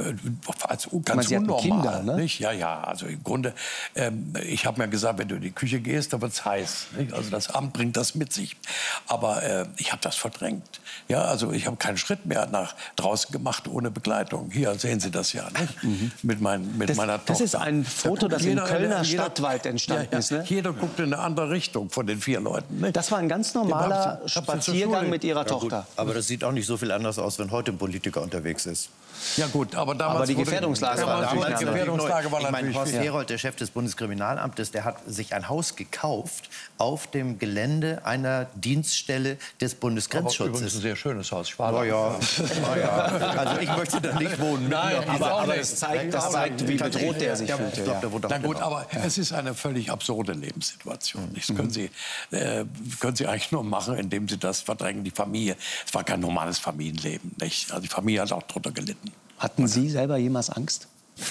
als ganz meine, Sie hatten unnormal. Kinder, ne? Nicht? Ja, ja, also im Grunde, ähm, ich habe mir gesagt, wenn du in die Küche gehst, dann wird's heiß. Nicht? Also das Amt bringt das mit sich. Aber äh, ich habe das verdrängt. Ja, also ich habe keinen Schritt mehr nach draußen gemacht ohne Begleitung. Hier sehen Sie das ja, nicht? Mit, mein, mit Das- meiner das Tochter. ist ein Foto, Da das guckt im Kölner Stadtwald entstanden ja, ja, ist, ne? Jeder guckt in eine andere Richtung von den vier Leuten. Nicht? Das war ein ganz normaler Ich hab sie- ich hab sie zur Spaziergang Schule- mit Ihrer Ja, gut, Tochter. aber das sieht auch nicht so viel anders aus, wenn heute ein Politiker unterwegs ist. Ja gut, aber damals Aber die wurde- Gefährdungslage war damals natürlich die eine andere. Gefährdungslage war Ich meine, natürlich Horst viel. Herold, der Chef des Bundeskriminalamtes, der hat sich ein Haus gekauft auf dem Gelände einer Dienststelle des Aber übrigens ein Bundesgrenzschutzes. sehr schönes Haus. Ich Na war ja, na ja. Also ich möchte da nicht wohnen. Nein, Mitten auf aber- dieser- aber es zeigt- das zeigt, wie bedroht der sich Ja, fühlte, Ich glaube, ja. der wurde auch Na gut, genau. aber es ist eine völlig absurde Lebenssituation. Das Mhm. können Sie, äh, können Sie eigentlich nur machen, indem Sie das verdrängen. Die Familie, es war kein normales Familienleben. Nicht? Also die Familie hat auch drunter gelitten. Hatten Sie selber jemals Angst?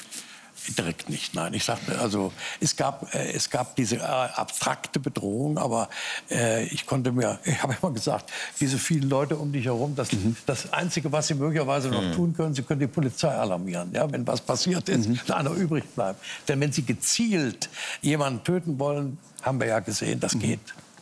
Direkt nicht, nein. Ich sagte, also es gab, äh, es gab diese äh, abstrakte Bedrohung, aber äh, ich konnte mir, ich habe immer gesagt, diese vielen Leute um dich herum, das, Mhm. das Einzige, was sie möglicherweise noch tun können, sie können die Polizei alarmieren, ja, wenn was passiert ist, Mhm. da einer übrig bleibt. Denn wenn sie gezielt jemanden töten wollen, haben wir ja gesehen, das geht.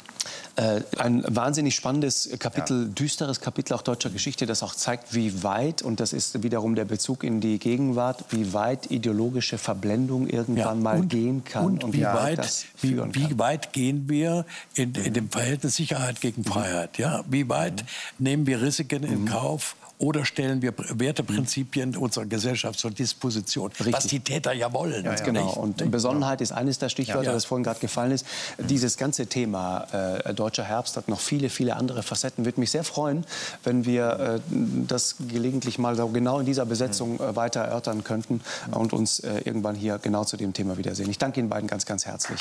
Äh, ein wahnsinnig spannendes Kapitel, düsteres Kapitel auch deutscher Geschichte, das auch zeigt, wie weit, und das ist wiederum der Bezug in die Gegenwart, wie weit ideologische Verblendung irgendwann Ja, mal und- gehen kann Und, und wie, weit weit, das wie, führen wie kann. weit gehen wir in, in dem Verhältnis Sicherheit gegen Freiheit? Ja? Wie weit nehmen wir Risiken in Kauf? Oder stellen wir Werteprinzipien unserer Gesellschaft zur Disposition, was die Täter ja wollen. Ganz genau. nicht? Und Besonnenheit ist eines der Stichwörter, Ja. das vorhin gerade gefallen ist. Dieses ganze Thema äh, Deutscher Herbst hat noch viele, viele andere Facetten. Würde mich sehr freuen, wenn wir äh, das gelegentlich mal so genau in dieser Besetzung äh, weiter erörtern könnten und uns äh, irgendwann hier genau zu dem Thema wiedersehen. Ich danke Ihnen beiden ganz, ganz herzlich.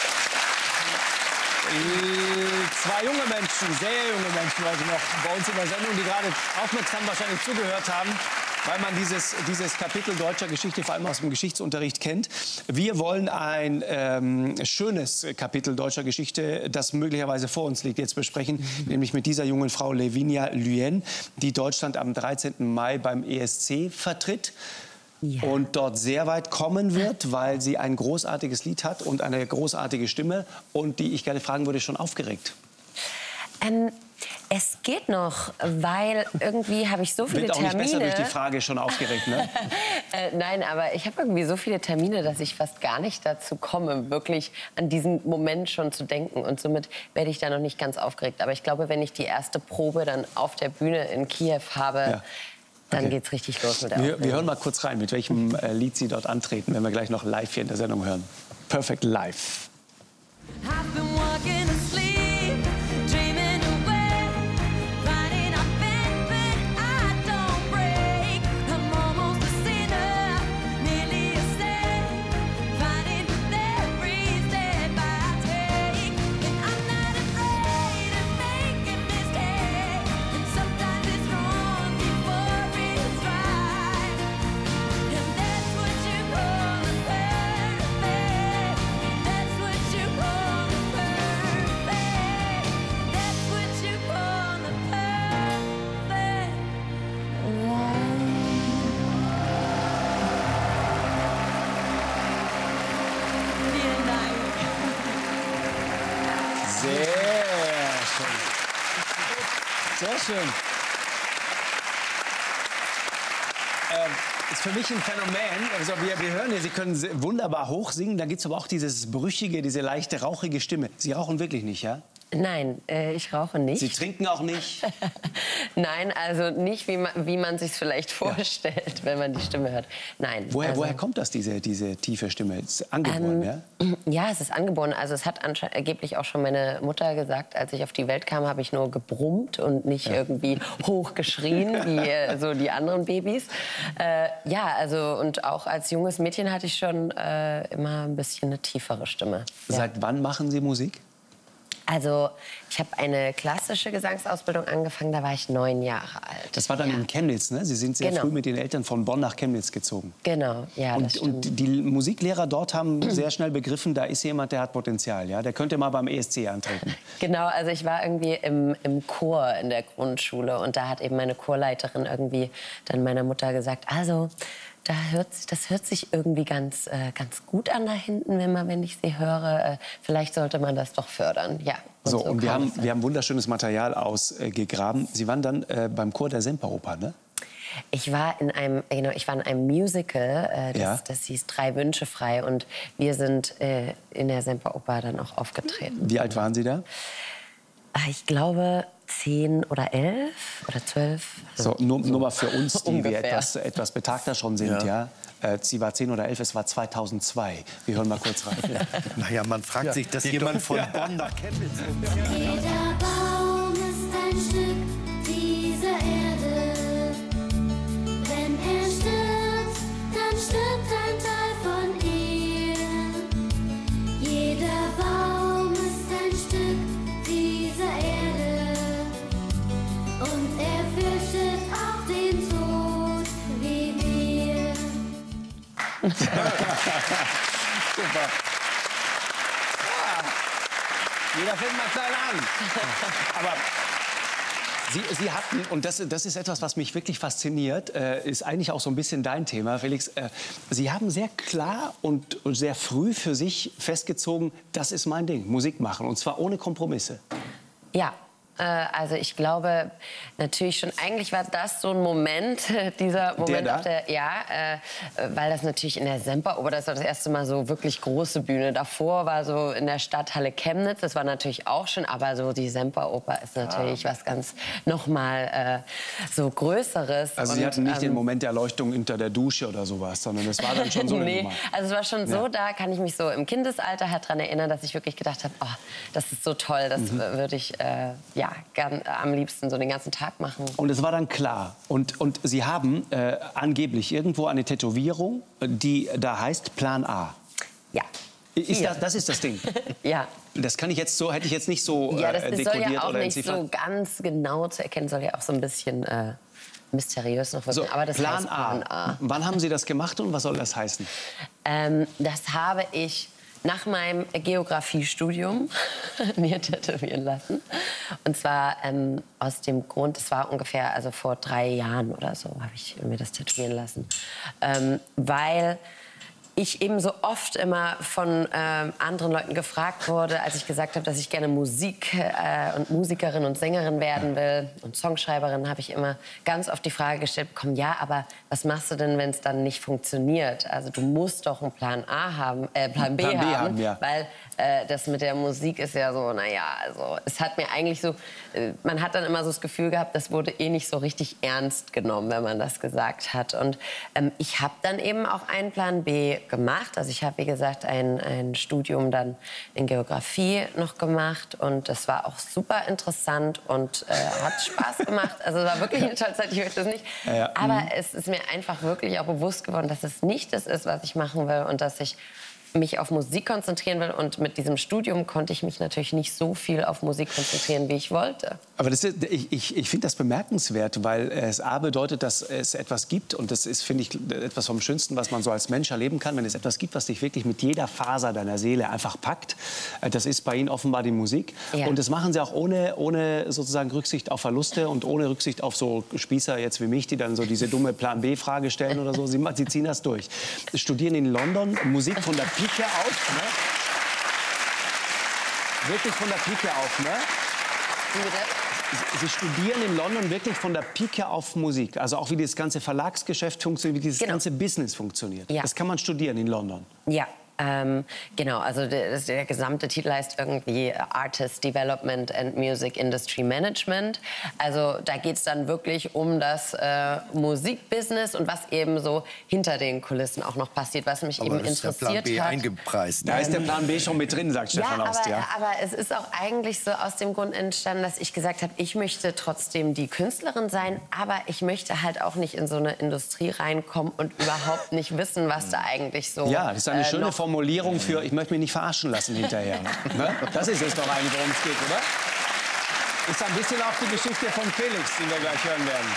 Zwei junge Menschen, sehr junge Menschen heute noch bei uns in der Sendung, die gerade aufmerksam wahrscheinlich zugehört haben, weil man dieses, dieses Kapitel deutscher Geschichte vor allem aus dem Geschichtsunterricht kennt. Wir wollen ein ähm, schönes Kapitel deutscher Geschichte, das möglicherweise vor uns liegt, jetzt besprechen, mhm. nämlich mit dieser jungen Frau Lavinia Lüen, die Deutschland am dreizehnten Mai beim E S C vertritt. Ja. Und dort sehr weit kommen wird, weil sie ein großartiges Lied hat und eine großartige Stimme und die ich gerne fragen würde, schon aufgeregt. Ähm, es geht noch, weil irgendwie habe ich so viele Wird auch Termine. nicht besser durch die Frage schon aufgeregt, ne? äh, nein, aber ich habe irgendwie so viele Termine, dass ich fast gar nicht dazu komme, wirklich an diesen Moment schon zu denken. Und somit werde ich da noch nicht ganz aufgeregt. Aber ich glaube, wenn ich die erste Probe dann auf der Bühne in Kiew habe, ja. Dann okay. geht's richtig los mit der wir, wir hören mal kurz rein, mit welchem äh, Lied Sie dort antreten, wenn wir gleich noch live hier in der Sendung hören. Perfect Life. Sehr schön. Ähm, ist für mich ein Phänomen. Also wir, wir hören ja, Sie können wunderbar hoch singen. Da gibt es aber auch dieses brüchige, diese leichte, rauchige Stimme. Sie rauchen wirklich nicht, ja? Nein, äh, ich rauche nicht. Sie trinken auch nicht? Nein, also nicht, wie man, wie man sich vielleicht vorstellt, ja. wenn man die Stimme hört. Nein. Woher, also, woher kommt das, diese, diese tiefe Stimme? Ist angeboren, ähm, ja? Ja, es ist angeboren. Also es hat angeblich auch schon meine Mutter gesagt, als ich auf die Welt kam, habe ich nur gebrummt und nicht ja. irgendwie hochgeschrien, wie äh, so die anderen Babys. Äh, ja, also und auch als junges Mädchen hatte ich schon äh, immer ein bisschen eine tiefere Stimme. Ja. Seit wann machen Sie Musik? Also ich habe eine klassische Gesangsausbildung angefangen, da war ich neun Jahre alt. Das war dann ja. in Chemnitz, ne? Sie sind sehr genau. früh mit den Eltern von Bonn nach Chemnitz gezogen. Genau, ja, das und, und die Musiklehrer dort haben sehr schnell begriffen, da ist jemand, der hat Potenzial, ja? Der könnte mal beim E S C antreten. Genau, also ich war irgendwie im, im Chor in der Grundschule und da hat eben meine Chorleiterin irgendwie dann meiner Mutter gesagt, also da hört, das hört sich irgendwie ganz, äh, ganz gut an da hinten, wenn, man, wenn ich sie höre. Äh, vielleicht sollte man das doch fördern. Ja, und so, so und wir haben, wir haben wunderschönes Material ausgegraben. Äh, Sie waren dann äh, beim Chor der Semperoper, ne? Ich war in einem, genau, ich war in einem Musical, äh, das, ja. das hieß Drei Wünsche frei. Und wir sind äh, in der Semperoper dann auch aufgetreten. Wie alt waren Sie da? Ich glaube zehn oder elf oder zwölf. So, nur, nur mal für uns, die Ungefähr. wir etwas, etwas betagter schon sind, ja. ja. Äh, sie war zehn oder elf, es war zweitausendzwei. Wir hören mal kurz rein. Naja, man fragt ja. sich, dass jemand von ja. Bonn nach Chemnitz kommt. Jeder Baum ist ein Stück dieser Erde. Wenn er stirbt, dann stirbt ein Teil von ihr. Jeder Baum ist ein Stück dieser Erde. Und er fürchtet auch den Tod wie wir. Super. Ja. Jeder fängt mal klein an. Aber Sie, Sie hatten, und das, das ist etwas, was mich wirklich fasziniert, äh, ist eigentlich auch so ein bisschen dein Thema, Felix. Äh, Sie haben sehr klar und, und sehr früh für sich festgezogen, das ist mein Ding, Musik machen. Und zwar ohne Kompromisse. Ja. Also ich glaube natürlich schon, eigentlich war das so ein Moment, dieser Moment der da? auf der, ja, äh, weil das natürlich in der Semperoper, das war das erste Mal so wirklich große Bühne. Davor war so in der Stadthalle Chemnitz, das war natürlich auch schon, aber so die Semperoper ist natürlich ja. was ganz nochmal äh, so Größeres. Also Sie und, hatten nicht ähm, den Moment der Erleuchtung hinter der Dusche oder sowas, sondern es war dann schon so eine nee, Nummer. Also es war schon ja. so, da kann ich mich so im Kindesalter halt dran erinnern, dass ich wirklich gedacht habe, oh, das ist so toll, das mhm. würde ich, äh, ja, gern, äh, am liebsten so den ganzen Tag machen. Und es war dann klar. Und, und Sie haben äh, angeblich irgendwo eine Tätowierung, die da heißt Plan A. Ja. Ist das, das ist das Ding? Ja. Das kann ich jetzt so, hätte ich jetzt nicht so ja, das, äh, das dekodiert soll ja auch oder nicht so ganz genau zu erkennen, soll ja auch so ein bisschen äh, mysteriös noch wirken. So, aber das Plan, heißt Plan A. A. Wann haben Sie das gemacht und was soll das heißen? Ähm, das habe ich nach meinem Geografiestudium mir tätowieren lassen. Und zwar ähm, aus dem Grund, es war ungefähr, also vor drei Jahren oder so, habe ich mir das tätowieren lassen. Ähm, weil ich eben so oft immer von ähm, anderen Leuten gefragt wurde, als ich gesagt habe, dass ich gerne Musik äh, und Musikerin und Sängerin werden will und Songschreiberin, habe ich immer ganz oft die Frage gestellt bekommen, ja, aber was machst du denn, wenn es dann nicht funktioniert? Also du musst doch einen Plan A haben, äh, Plan B, Plan B haben, haben ja. weil äh, das mit der Musik ist ja so, naja, also es hat mir eigentlich so, äh, man hat dann immer so das Gefühl gehabt, das wurde eh nicht so richtig ernst genommen, wenn man das gesagt hat. Und ähm, ich habe dann eben auch einen Plan B gemacht. Also ich habe, wie gesagt, ein, ein Studium dann in Geografie noch gemacht und das war auch super interessant und äh, hat Spaß gemacht. Also es war wirklich eine tolle Zeit, ich möchte das nicht. Ja, ja. Aber Mhm. es ist mir einfach wirklich auch bewusst geworden, dass es nicht das ist, was ich machen will und dass ich mich auf Musik konzentrieren will. Und mit diesem Studium konnte ich mich natürlich nicht so viel auf Musik konzentrieren, wie ich wollte. Aber das ist, ich, ich, ich finde das bemerkenswert, weil es A bedeutet, dass es etwas gibt. Und das ist, finde ich, etwas vom Schönsten, was man so als Mensch erleben kann. Wenn es etwas gibt, was dich wirklich mit jeder Faser deiner Seele einfach packt. Das ist bei Ihnen offenbar die Musik. Ja. Und das machen Sie auch ohne, ohne sozusagen Rücksicht auf Verluste und ohne Rücksicht auf so Spießer jetzt wie mich, die dann so diese dumme Plan-B-Frage stellen oder so. Sie, Sie ziehen das durch. Sie studieren in London Musik von der Pike auf, ne? Wirklich von der Pike auf, ne? Sie studieren in London wirklich von der Pike auf Musik. Also auch wie das ganze Verlagsgeschäft funktioniert, wie dieses Genau. ganze Business funktioniert. Ja. Das kann man studieren in London. Ja. Ähm, genau, also der, der gesamte Titel heißt irgendwie Artist Development and Music Industry Management. Also da geht es dann wirklich um das äh, Musikbusiness und was eben so hinter den Kulissen auch noch passiert, was mich Aber eben das ist der interessiert Plan B hat. eingepreist. Da ist der Plan B schon mit drin, sagt Stefan Ja, Aust. aber, Ja. aber es ist auch eigentlich so aus dem Grund entstanden, dass ich gesagt habe, ich möchte trotzdem die Künstlerin sein, aber ich möchte halt auch nicht in so eine Industrie reinkommen und überhaupt nicht wissen, was da eigentlich so Ja, das ist eine äh, schöne noch Formulierung für, ich möchte mich nicht verarschen lassen hinterher. Ne? Das ist es doch eigentlich, worum es geht, oder? Ist ein bisschen auch die Geschichte von Felix, die wir gleich hören werden.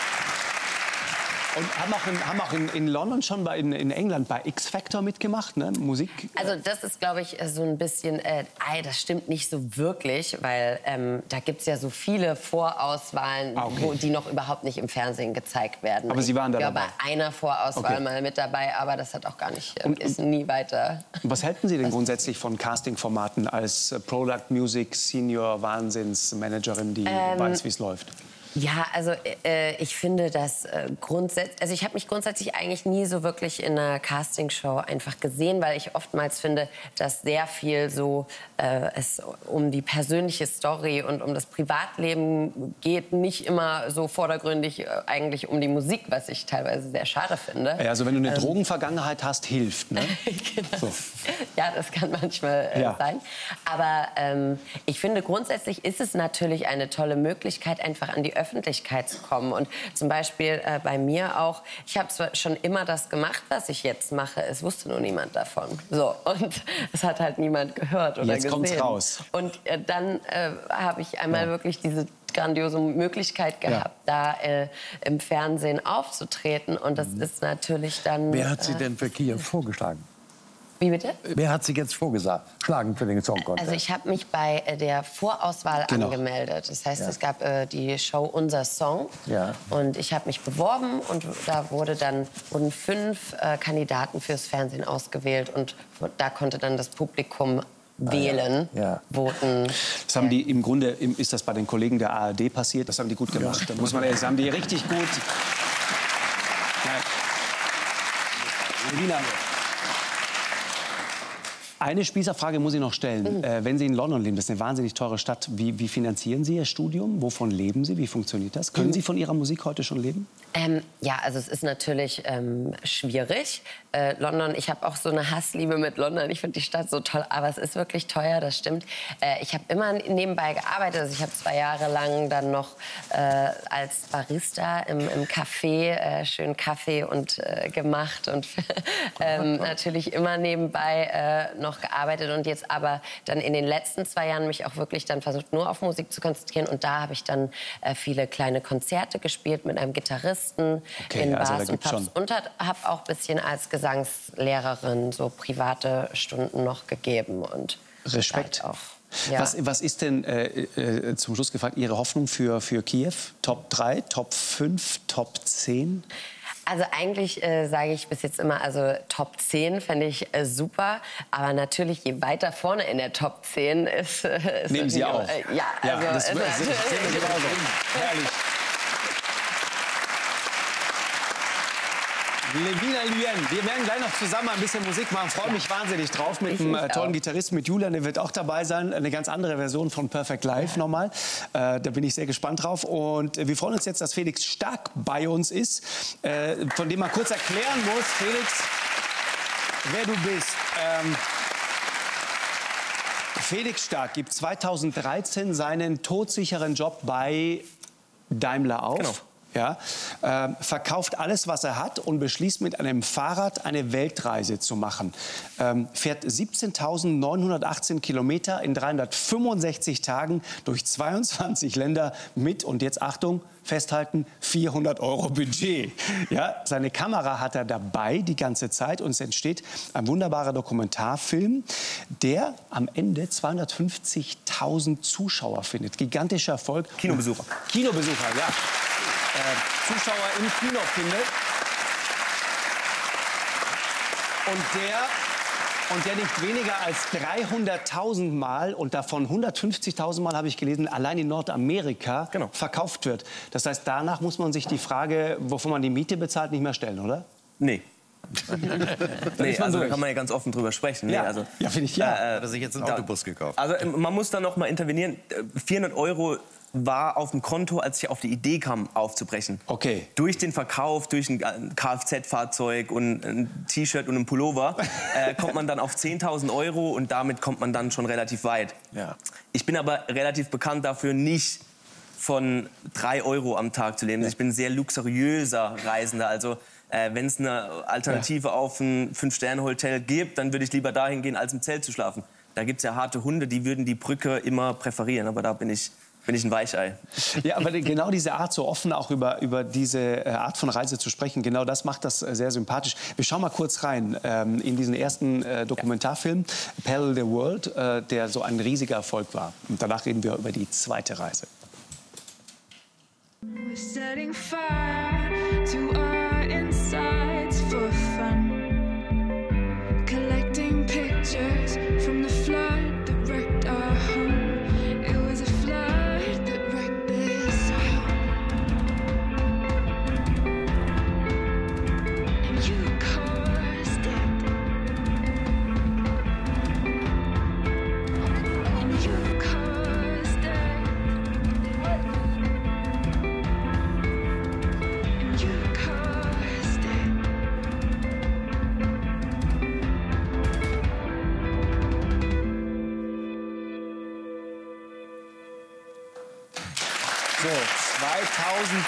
Und haben auch in, haben auch in, in London schon bei, in, in England bei X Factor mitgemacht, ne? Musik. Also das ist, glaube ich, so ein bisschen, äh, ei, das stimmt nicht so wirklich, weil ähm, da gibt es ja so viele Vorauswahlen, Ah, okay. wo, die noch überhaupt nicht im Fernsehen gezeigt werden. Aber Sie waren da Ich war dabei? bei einer Vorauswahl Okay. mal mit dabei, aber das hat auch gar nicht, äh, Und- ist nie weiter. Was halten Sie denn grundsätzlich von Casting-Formaten als äh, Product Music Senior Wahnsinnsmanagerin, die Ähm, weiß, wie es läuft? Ja, also äh, ich finde, dass äh, grundsätzlich, also ich habe mich grundsätzlich eigentlich nie so wirklich in einer Castingshow einfach gesehen, weil ich oftmals finde, dass sehr viel so äh, es um die persönliche Story und um das Privatleben geht, nicht immer so vordergründig äh, eigentlich um die Musik, was ich teilweise sehr schade finde. Ja, also wenn du eine Ähm, Drogenvergangenheit hast, hilft, ne? genau. So. Ja, das kann manchmal äh, Ja. sein. Aber ähm, ich finde, grundsätzlich ist es natürlich eine tolle Möglichkeit, einfach an die Öffentlichkeit zu kommen. Und zum Beispiel äh, bei mir auch, ich habe zwar schon immer das gemacht, was ich jetzt mache, es wusste nur niemand davon. So, und es hat halt niemand gehört oder Jetzt gesehen. kommt's raus. Und äh, dann äh, habe ich einmal Ja. wirklich diese grandiose Möglichkeit gehabt, da äh, im Fernsehen aufzutreten. Und das ist natürlich dann... Wer hat Sie äh, denn für Kiew vorgeschlagen? Wie bitte? Wer hat Sie jetzt vorgeschlagen für den Song Contest? Also ich habe mich bei äh, der Vorauswahl Genau. angemeldet. Das heißt, Ja. es gab äh, die Show Unser Song. Ja. Und ich habe mich beworben und da wurde dann, wurden fünf äh, Kandidaten fürs Fernsehen ausgewählt. Und da konnte dann das Publikum wählen, Ja. voten. Das haben die im Grunde im- ist das bei den Kollegen der A R D passiert. Das haben die gut gemacht. Da muss man ehrlich sagen, haben die richtig gut. Ja. Lina, eine Spießerfrage muss ich noch stellen. Äh, wenn Sie in London leben, das ist eine wahnsinnig teure Stadt, wie, wie finanzieren Sie Ihr Studium? Wovon leben Sie? Wie funktioniert das? Können Sie von Ihrer Musik heute schon leben? Ähm, ja, also es ist natürlich ähm, schwierig. Äh, London, ich habe auch so eine Hassliebe mit London. Ich finde die Stadt so toll, aber es ist wirklich teuer, das stimmt. Äh, ich habe immer nebenbei gearbeitet. Also ich habe zwei Jahre lang dann noch äh, als Barista im, im Café äh, schön Kaffee und äh, gemacht und ähm, natürlich immer nebenbei äh, noch gearbeitet und jetzt aber dann in den letzten zwei Jahren mich auch wirklich dann versucht, nur auf Musik zu konzentrieren. Und da habe ich dann äh, viele kleine Konzerte gespielt mit einem Gitarristen Okay, in also da Bars und gibt's Pubs schon- und habe auch ein bisschen als Gesangslehrerin so private Stunden noch gegeben. Und Respekt. halt auch, ja. Was, was ist denn äh, äh, zum Schluss gefragt Ihre Hoffnung für, für Kiew? Top drei, Top fünf, Top zehn? Also eigentlich äh, sage ich bis jetzt immer, also Top zehn fände ich äh, super. Aber natürlich, je weiter vorne in der Top zehn ist... Äh, ist Nehmen Sie auch. Äh, ja, Ja, also... das ist das sehen natürlich- wir genauso. Herrlich. Levina Lien, wir werden gleich noch zusammen ein bisschen Musik machen. Freue mich wahnsinnig drauf mit Ich einem mich äh, tollen auch. Gitarristen, mit Julian. Der wird auch dabei sein. Eine ganz andere Version von Perfect Live nochmal. Äh, da bin ich sehr gespannt drauf. Und äh, wir freuen uns jetzt, dass Felix Stark bei uns ist, äh, von dem man kurz erklären muss, Felix, wer du bist. Ähm, Felix Stark gibt zweitausenddreizehn seinen todsicheren Job bei Daimler auf. Genau. Ja, äh, verkauft alles, was er hat und beschließt, mit einem Fahrrad eine Weltreise zu machen. Ähm, fährt siebzehntausendneunhundertachtzehn Kilometer in dreihundertfünfundsechzig Tagen durch zweiundzwanzig Länder mit, und jetzt Achtung, festhalten, vierhundert Euro Budget. Ja, seine Kamera hat er dabei die ganze Zeit und es entsteht ein wunderbarer Dokumentarfilm, der am Ende zweihundertfünfzigtausend Zuschauer findet. Gigantischer Erfolg. Kinobesucher. Kinobesucher, ja. Äh, Zuschauer im Kino findet. Und der Und der nicht weniger als dreihunderttausend Mal und davon hundertfünfzigtausend Mal, habe ich gelesen, allein in Nordamerika genau. verkauft wird. Das heißt, danach muss man sich die Frage, wovon man die Miete bezahlt, nicht mehr stellen, oder? Nee. nee, also da kann man ja ganz offen drüber sprechen. Ja, nee, also, ja finde ich ja. Äh, hat er sich jetzt einen Autobus gekauft? Also man muss da noch mal intervenieren. vierhundert Euro war auf dem Konto, als ich auf die Idee kam, aufzubrechen. Okay. Durch den Verkauf, durch ein Kfz-Fahrzeug und ein T-Shirt und ein Pullover äh, kommt man dann auf zehntausend Euro und damit kommt man dann schon relativ weit. Ja. Ich bin aber relativ bekannt dafür, nicht von drei Euro am Tag zu leben. Ich bin ein sehr luxuriöser Reisender. Also äh, wenn es eine Alternative ja. auf ein Fünf-Sterne-Hotel gibt, dann würde ich lieber dahin gehen, als im Zelt zu schlafen. Da gibt es ja harte Hunde, die würden die Brücke immer präferieren. Aber da bin ich... bin ich ein Weichei. Ja, aber genau diese Art, so offen auch über, über diese Art von Reise zu sprechen, genau das macht das sehr sympathisch. Wir schauen mal kurz rein ähm, in diesen ersten äh, Dokumentarfilm, Parallel the World, äh, der so ein riesiger Erfolg war. Und danach reden wir über die zweite Reise. We're setting fire to our insides for fun. Collecting pictures from the flood that wrecked our home. It was a flood that wrecked this home. And you caused it. And you caused it. And you caused it. So, zweitausend.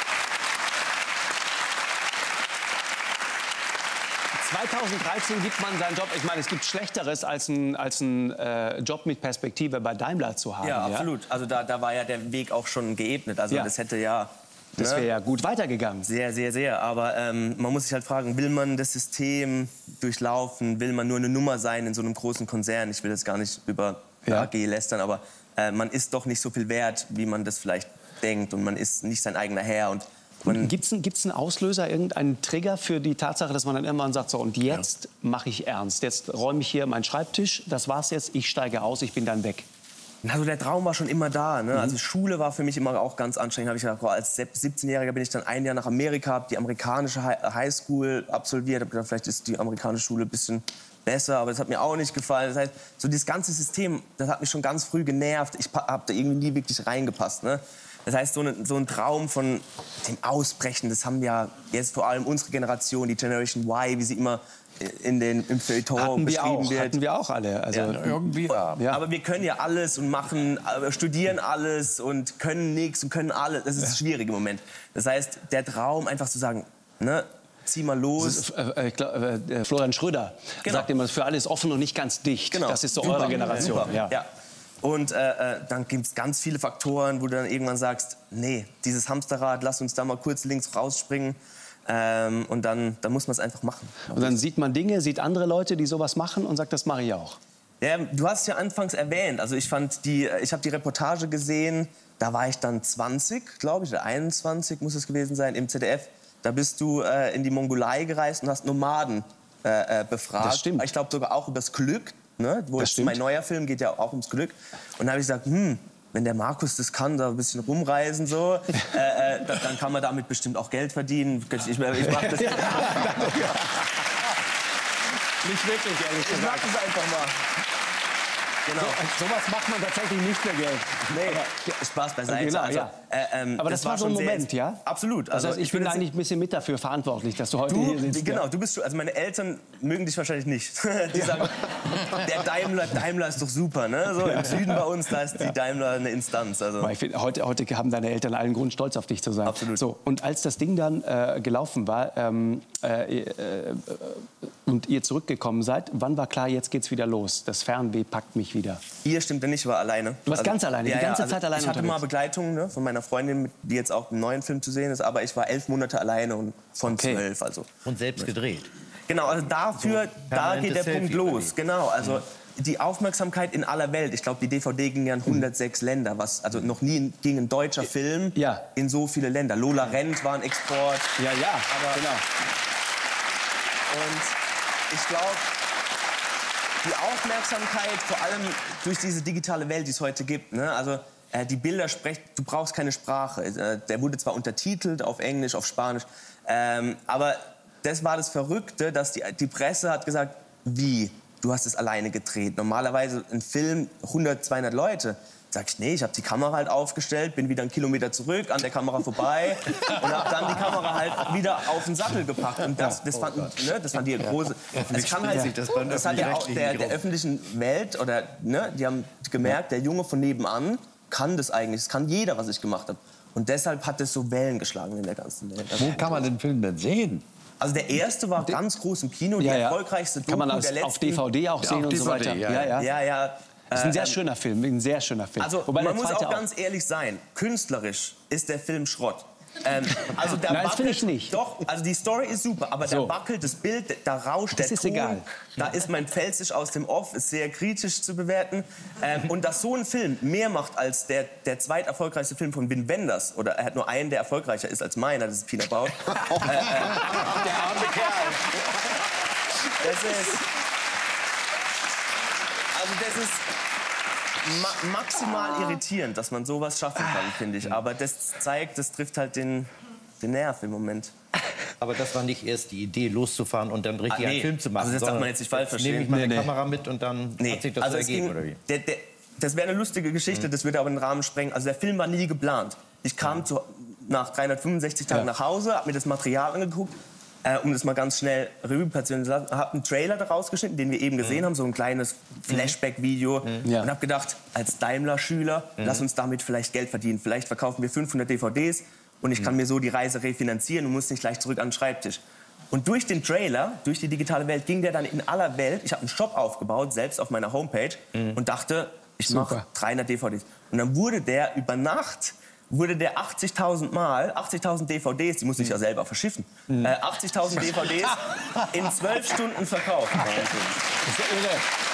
zweitausenddreizehn gibt man seinen Job. Ich meine, es gibt Schlechteres als einen als ein, äh, Job mit Perspektive bei Daimler zu haben. Ja, absolut. Ja? Also da, da war ja der Weg auch schon geebnet. Also ja. das hätte ja... Das wäre ja gut weitergegangen. Sehr, sehr, sehr. Aber ähm, man muss sich halt fragen, will man das System durchlaufen? Will man nur eine Nummer sein in so einem großen Konzern? Ich will jetzt gar nicht über Ja. A G lästern, aber äh, man ist doch nicht so viel wert, wie man das vielleicht denkt. Und man ist nicht sein eigener Herr. Und Gibt es einen, gibt's einen Auslöser, irgendeinen Trigger für die Tatsache, dass man dann irgendwann sagt, so, und jetzt ja. mache ich ernst. Jetzt räume ich hier meinen Schreibtisch, das war's jetzt, ich steige aus, ich bin dann weg. Also der Traum war schon immer da. Ne? Mhm. Also Schule war für mich immer auch ganz anstrengend. Hab ich gedacht, boah, als siebzehnjähriger bin ich dann ein Jahr nach Amerika, habe die amerikanische Highschool absolviert. Habe gedacht, vielleicht ist die amerikanische Schule ein bisschen besser, aber das hat mir auch nicht gefallen. Das heißt, so dieses ganze System, das hat mich schon ganz früh genervt. Ich habe da irgendwie nie wirklich reingepasst. Ne? Das heißt, so, eine, so ein Traum von dem Ausbrechen, das haben ja jetzt vor allem unsere Generation, die Generation Y, wie sie immer in den, im Feuilleton hatten wir beschrieben auch, wird. Hatten wir auch alle. Also ja, irgendwie, ja. ja. Aber wir können ja alles und machen, studieren alles und können nichts und können alles. Das ist schwierig im Moment. Das heißt, der Traum, einfach zu sagen, ne, zieh mal los. Das ist, äh, ich glaub, äh, Florian Schröder genau. sagt immer, für alles offen und nicht ganz dicht. Genau. Das ist so Super. eure Generation. Super. Ja. Ja. Und äh, dann gibt es ganz viele Faktoren, wo du dann irgendwann sagst, nee, dieses Hamsterrad, lass uns da mal kurz links rausspringen. Ähm, und dann, dann muss man es einfach machen. Und dann sieht man Dinge, sieht andere Leute, die sowas machen und sagt, das mache ich auch. Ja, du hast es ja anfangs erwähnt. Also ich fand die, ich habe die Reportage gesehen. Da war ich dann zwanzig, glaube ich, oder einundzwanzig muss es gewesen sein, im Z D F. Da bist du äh, in die Mongolei gereist und hast Nomaden äh, äh, befragt. Das stimmt. Ich glaube sogar auch über das Glück. Ne? Wo das mein neuer Film geht ja auch ums Glück. Und da habe ich gesagt, hm, wenn der Markus das kann, da ein bisschen rumreisen so, äh, äh, dann kann man damit bestimmt auch Geld verdienen. Ich, ich mach das. Ja, ja. Nicht wirklich, ehrlich gesagt. Ich mag das einfach mal. Genau. So, sowas macht man tatsächlich nicht für Geld. Nee, aber, Spaß beiseite. Genau, also, ja. äh, ähm, aber das, das war so ein Moment, sehr, ja? Absolut. Also, also ich, ich bin eigentlich ein bisschen mit dafür verantwortlich, dass du heute du, hier sitzt. Genau, ja. du bist, also meine Eltern mögen dich wahrscheinlich nicht. Die sagen, der Daimler, Daimler ist doch super, ne? So, im Süden bei uns, da ist die Daimler eine Instanz. Also. Ich find, heute, heute haben deine Eltern allen Grund, stolz auf dich zu sein. Absolut. So, und als das Ding dann äh, gelaufen war ähm, äh, äh, und ihr zurückgekommen seid, wann war klar, jetzt geht's wieder los? Das Fernweh packt mich wieder. Ihr stimmt ja nicht, ich war alleine. Du warst also, ganz alleine, ja, die ganze ja, also Zeit alleine Ich hatte unterwegs. mal Begleitung, ne, von meiner Freundin, die jetzt auch im neuen Film zu sehen ist, aber ich war elf Monate alleine und von okay. zwölf. Also. Und selbst gedreht. Genau, also dafür, so, da geht der Punkt los. Genau, also ja. die Aufmerksamkeit in aller Welt. Ich glaube, die D V D ging ja in hundertsechs mhm. Länder, was also noch nie ging ein deutscher Film ja. in so viele Länder. Lola Rent war ein Export. Ja, ja, aber genau. Und ich glaube, die Aufmerksamkeit, vor allem durch diese digitale Welt, die es heute gibt. Ne? Also äh, die Bilder sprechen, du brauchst keine Sprache. Äh, der wurde zwar untertitelt auf Englisch, auf Spanisch, ähm, aber das war das Verrückte, dass die, die Presse hat gesagt, wie, du hast es alleine gedreht. Normalerweise ein Film, hundert, zweihundert Leute. Sag ich, nee, ich habe die Kamera halt aufgestellt, bin wieder einen Kilometer zurück, an der Kamera vorbei und habe dann die Kamera halt wieder auf den Sattel gepackt. Und das, das, fanden, ne, das fand die große... Es kann halt, das, das hat ja auch der, der öffentlichen Welt, oder, ne, die haben gemerkt, der Junge von nebenan kann das eigentlich, das kann jeder, was ich gemacht habe. Und deshalb hat das so Wellen geschlagen in der ganzen Welt. Wo kann man den Film denn sehen? Also der erste war ganz groß im Kino, die ja, ja. erfolgreichste Doku kann man aus, der letzten... auf D V D auch sehen und so weiter. Ja, ja. ja, ja. Das ist ein sehr schöner Film, ein sehr schöner Film. Also Wobei man der muss auch, auch ganz ehrlich sein, künstlerisch ist der Film Schrott. Ähm, also da Nein, das finde ich nicht. Doch, also die Story ist super, aber So. da wackelt das Bild, da rauscht Das der ist Ton. egal. Da ist mein Pfälzisch aus dem Off, ist sehr kritisch zu bewerten. Ähm, und dass so ein Film mehr macht als der, der zweiterfolgreichste Film von Wim Wenders, oder er hat nur einen, der erfolgreicher ist als meiner, das ist Pina Bausch. äh, äh, der arme Kerl. Das ist... Also das ist... Ma maximal irritierend, dass man sowas schaffen kann, finde ich. Aber das zeigt, das trifft halt den, den Nerv im Moment. Aber das war nicht erst die Idee, loszufahren und dann richtig Ah, nee. einen Film zu machen. Also das darf man jetzt nicht falsch verstehen. Nehme ich meine Nee, nee. Kamera mit und dann Nee. hat sich das Also so es ergeben, ging- oder wie? Der, der, das wäre eine lustige Geschichte, das würde aber den Rahmen sprengen. Also der Film war nie geplant. Ich kam zu, nach dreihundertfünfundsechzig Tagen nach Hause, habe mir das Material angeguckt, äh, um das mal ganz schnell Revue passieren zu lassen. Habe einen Trailer daraus geschnitten, den wir eben gesehen haben, so ein kleines Flashback-Video. Ja. Und habe gedacht, als Daimler-Schüler, lass uns damit vielleicht Geld verdienen. Vielleicht verkaufen wir fünfhundert D V Ds und ich kann mir so die Reise refinanzieren und muss nicht gleich zurück an den Schreibtisch. Und durch den Trailer, durch die digitale Welt, ging der dann in aller Welt. Ich habe einen Shop aufgebaut, selbst auf meiner Homepage, und dachte, ich mache dreihundert D V Ds. Und dann wurde der über Nacht, wurde der achtzigtausend Mal, achtzigtausend D V Ds, die musste ich ja selber verschiffen, äh, achtzigtausend D V Ds in zwölf Stunden verkauft. Das ist ja irre.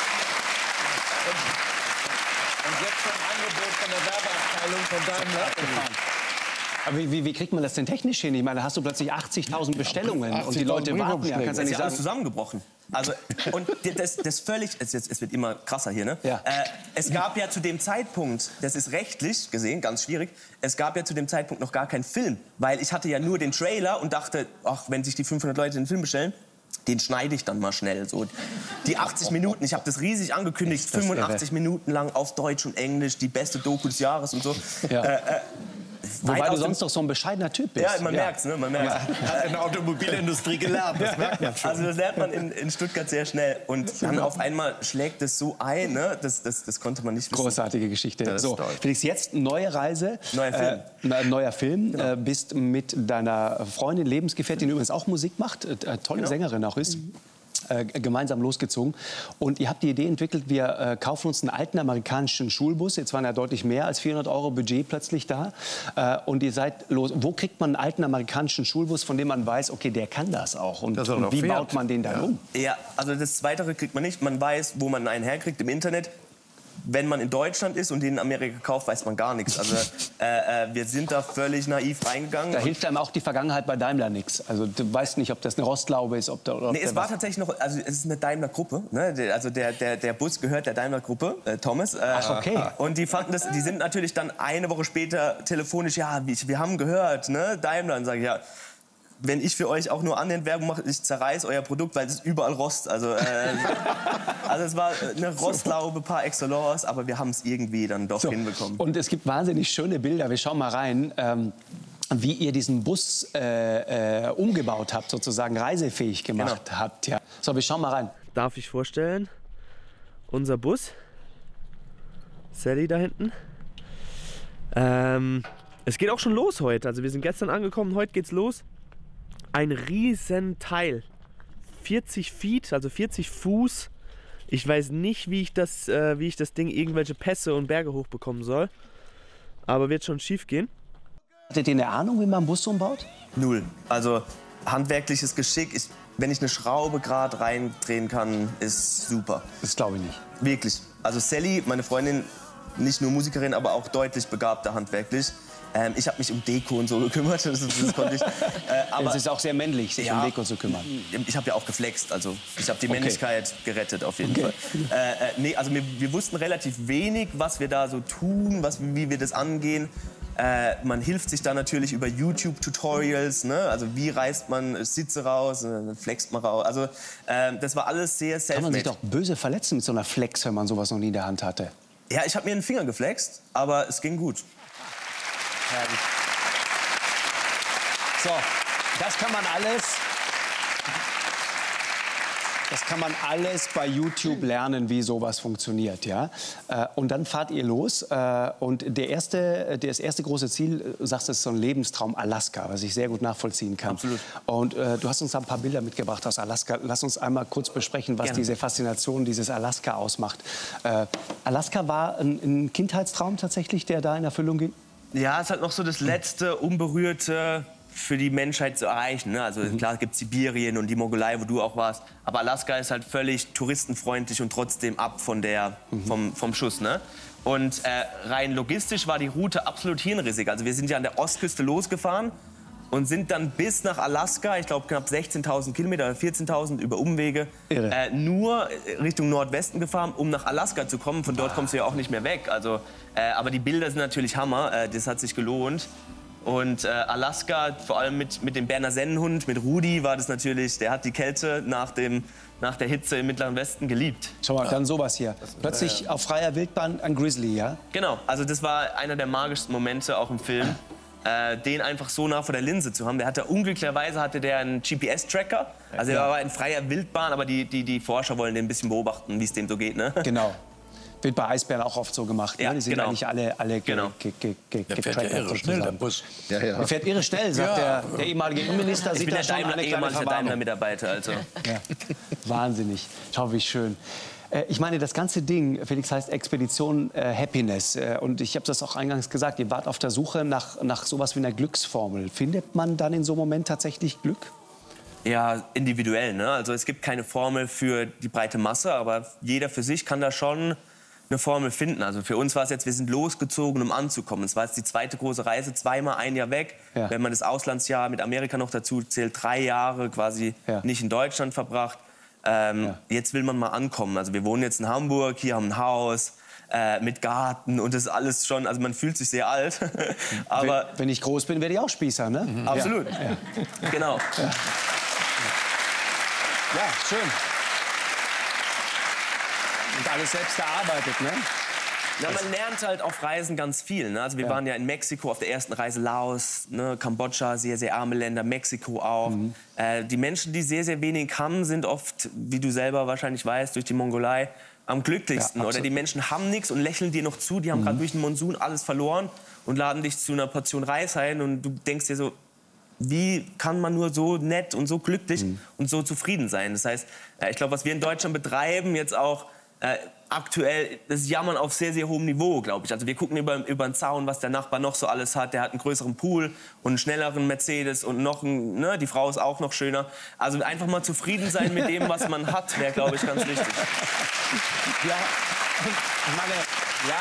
Und jetzt schon Angebot von der Werbeabteilung von Daimler. Aber wie, wie, wie kriegt man das denn technisch hin? Ich meine, da hast du plötzlich achtzigtausend Bestellungen und die Leute warten ja. Kannst ja Das ist nicht ja alles sagen. zusammengebrochen. Also, und das, das völlig, es, jetzt- es wird immer krasser hier, ne? Ja. Äh, es gab ja zu dem Zeitpunkt, das ist rechtlich gesehen ganz schwierig, es gab ja zu dem Zeitpunkt noch gar keinen Film. Weil ich hatte ja nur den Trailer und dachte, ach, wenn sich die fünfhundert Leute den Film bestellen, den schneide ich dann mal schnell. So. Die achtzig Minuten, ich habe das riesig angekündigt, das fünfundachtzig Minuten lang auf Deutsch und Englisch, die beste Doku des Jahres und so. Ja. Äh, äh, Wobei weit du aus dem- sonst doch so ein bescheidener Typ bist. Ja, man merkt's, ne? Man merkt's. Hat in der Automobilindustrie gelernt, das merkt man schon. Also das lernt man in, in Stuttgart sehr schnell. Und dann auf einmal schlägt es so ein, ne? das, das, das konnte man nicht wissen. Großartige Geschichte. Das ist So, toll. Felix, jetzt neue Reise. Neuer Film. Äh, ein neuer Film. Äh, bist mit deiner Freundin, Lebensgefährtin, die übrigens auch Musik macht, äh, tolle Genau. Sängerin auch ist. Äh, gemeinsam losgezogen. Und ihr habt die Idee entwickelt, wir äh, kaufen uns einen alten amerikanischen Schulbus. Jetzt waren ja deutlich mehr als vierhundert Euro Budget plötzlich da. Äh, und ihr seid los. Wo kriegt man einen alten amerikanischen Schulbus, von dem man weiß, okay, der kann das auch? Und, Das auch und noch wie fährt. baut man den dann um? Ja, also das Zweite kriegt man nicht. Man weiß, wo man einen herkriegt im Internet. Wenn man in Deutschland ist und den in Amerika kauft, weiß man gar nichts. Also äh, äh, wir sind da völlig naiv reingegangen. Da hilft einem auch die Vergangenheit bei Daimler nichts. Also du weißt nicht, ob das eine Rostlaube ist, ob da oder ob Nee, der es war was- tatsächlich noch, also es ist eine Daimler-Gruppe, ne? Der- also der, der, der Bus gehört der Daimler-Gruppe, äh, Thomas. Äh, Ach, okay. Und die fanden das, die sind natürlich dann eine Woche später telefonisch, ja, wir, wir haben gehört, ne, Daimler, und sage ich, ja, wenn ich für euch auch nur annähernd Werbung mache, ich zerreiß euer Produkt, weil es ist überall Rost. Also, äh, also es war eine Rostlaube par excellence, aber wir haben es irgendwie dann doch So. hinbekommen. Und es gibt wahnsinnig schöne Bilder. Wir schauen mal rein, ähm, wie ihr diesen Bus äh, äh, umgebaut habt, sozusagen reisefähig gemacht Genau. habt. Ja. So, wir schauen mal rein. Darf ich vorstellen, unser Bus, Sally da hinten. Ähm, es geht auch schon los heute. Also wir sind gestern angekommen, heute geht's los. Ein riesen Teil, vierzig Feet, also vierzig Fuß. Ich weiß nicht, wie ich das, äh, wie ich das Ding irgendwelche Pässe und Berge hochbekommen soll. Aber wird schon schief gehen. Hattet ihr eine Ahnung, wie man einen Bus umbaut? Null. Also handwerkliches Geschick, ich, wenn ich eine Schraube gerade reindrehen kann, ist super. Das glaube ich nicht. Wirklich. Also Sally, meine Freundin, nicht nur Musikerin, aber auch deutlich begabter handwerklich. Ähm, ich habe mich um Deko und so gekümmert. Das, das konnte ich. Äh, aber es ist auch sehr männlich, sich ja, um Deko zu kümmern. Ich habe ja auch geflext, also ich habe die Okay. Männlichkeit gerettet auf jeden Okay. Fall. Äh, äh, nee, also wir, wir wussten relativ wenig, was wir da so tun, was, wie wir das angehen. Äh, man hilft sich da natürlich über YouTube-Tutorials, ne? Also wie reißt man Sitze raus, dann flext man raus. Also äh, das war alles sehr Kann man sich self-made. doch böse verletzen mit so einer Flex, wenn man sowas noch nie in der Hand hatte. Ja, ich habe mir einen Finger geflext, aber es ging gut. Herrlich. So, das kann man alles. Das kann man alles bei YouTube lernen, wie sowas funktioniert, ja. Äh, Und dann fahrt ihr los äh, und der erste, das erste große Ziel, du sagst, das ist so ein Lebenstraum Alaska, was ich sehr gut nachvollziehen kann. Absolut. Und äh, du hast uns da ein paar Bilder mitgebracht aus Alaska. Lass uns einmal kurz besprechen, was Gerne. diese Faszination dieses Alaska ausmacht. Äh, Alaska war ein, ein Kindheitstraum tatsächlich, der da in Erfüllung ging? Ja, es ist halt noch so das letzte Unberührte für die Menschheit zu erreichen. Ne? Also klar gibt es Sibirien und die Mongolei, wo du auch warst. Aber Alaska ist halt völlig touristenfreundlich und trotzdem ab von der, vom, vom Schuss. Ne? Und äh, rein logistisch war die Route absolut hirnrissig. Also wir sind ja an der Ostküste losgefahren und sind dann bis nach Alaska, ich glaube knapp sechzehntausend Kilometer oder vierzehntausend über Umwege, äh, nur Richtung Nordwesten gefahren, um nach Alaska zu kommen. Von dort kommst du ja auch nicht mehr weg. Also, äh, aber die Bilder sind natürlich Hammer, äh, das hat sich gelohnt. Und äh, Alaska, vor allem mit, mit dem Berner Sennenhund, mit Rudi, war das natürlich, der hat die Kälte nach, dem, nach der Hitze im Mittleren Westen geliebt. Schau mal, dann sowas hier. Plötzlich auf freier Wildbahn ein Grizzly, ja? Genau, also das war einer der magischsten Momente auch im Film, äh, den einfach so nah vor der Linse zu haben. Der hatte unglücklicherweise hatte der einen G P S-Tracker, also er Ja. war in freier Wildbahn, aber die, die, die Forscher wollen den ein bisschen beobachten, wie es dem so geht. Ne? Genau. Wird bei Eisbären auch oft so gemacht. Ja, ne? Die sind genau. eigentlich alle, alle ge- Genau. ge- ge- ge- Der fährt ja getrackert irre schnell, der sozusagen. Bus. Ja, ja. Der fährt irre schnell, sagt Ja. der, der ehemalige Innenminister. Ich Sieht bin da der schon Daimler, eine kleine ehemaliger Verwarnung. Daimler-Mitarbeiter. Also. Ja. Wahnsinnig. Schau, wie schön. Äh, Ich meine, das ganze Ding, Felix, heißt Expedition äh, Happiness. Äh, Und ich habe das auch eingangs gesagt, ihr wart auf der Suche nach, nach sowas wie einer Glücksformel. Findet man dann in so einem Moment tatsächlich Glück? Ja, individuell. Ne? Also es gibt keine Formel für die breite Masse, aber jeder für sich kann da schon eine Formel finden. Also für uns war es jetzt, wir sind losgezogen, um anzukommen. Es war jetzt die zweite große Reise, zweimal ein Jahr weg. Ja. Wenn man das Auslandsjahr mit Amerika noch dazu zählt, drei Jahre quasi Ja. nicht in Deutschland verbracht. Ähm, Ja. Jetzt will man mal ankommen. Also wir wohnen jetzt in Hamburg, hier haben ein Haus äh, mit Garten und das ist alles schon, also man fühlt sich sehr alt. Aber wenn, wenn ich groß bin, werde ich auch Spießer, ne? Mhm. Absolut. Ja, ja. Genau. Ja, schön. Und alles selbst erarbeitet, ne? Ja, man lernt halt auf Reisen ganz viel. Ne? Also wir Ja. waren ja in Mexiko auf der ersten Reise, Laos, ne? Kambodscha, sehr, sehr arme Länder, Mexiko auch. Mhm. Äh, die Menschen, die sehr, sehr wenig haben, sind oft, wie du selber wahrscheinlich weißt, durch die Mongolei am glücklichsten. Ja, Oder die Menschen haben nichts und lächeln dir noch zu. Die haben Mhm. gerade durch den Monsun alles verloren und laden dich zu einer Portion Reis ein. Und du denkst dir so, wie kann man nur so nett und so glücklich Mhm. und so zufrieden sein? Das heißt, äh, ich glaube, was wir in Deutschland betreiben, jetzt auch äh, aktuell, das ist Jammern auf sehr, sehr hohem Niveau, glaube ich. Also wir gucken über, über den Zaun, was der Nachbar noch so alles hat. Der hat einen größeren Pool und einen schnelleren Mercedes und noch ein, ne, die Frau ist auch noch schöner. Also einfach mal zufrieden sein mit dem, was man hat, wäre, glaube ich, ganz wichtig. Ja, ich meine, ja.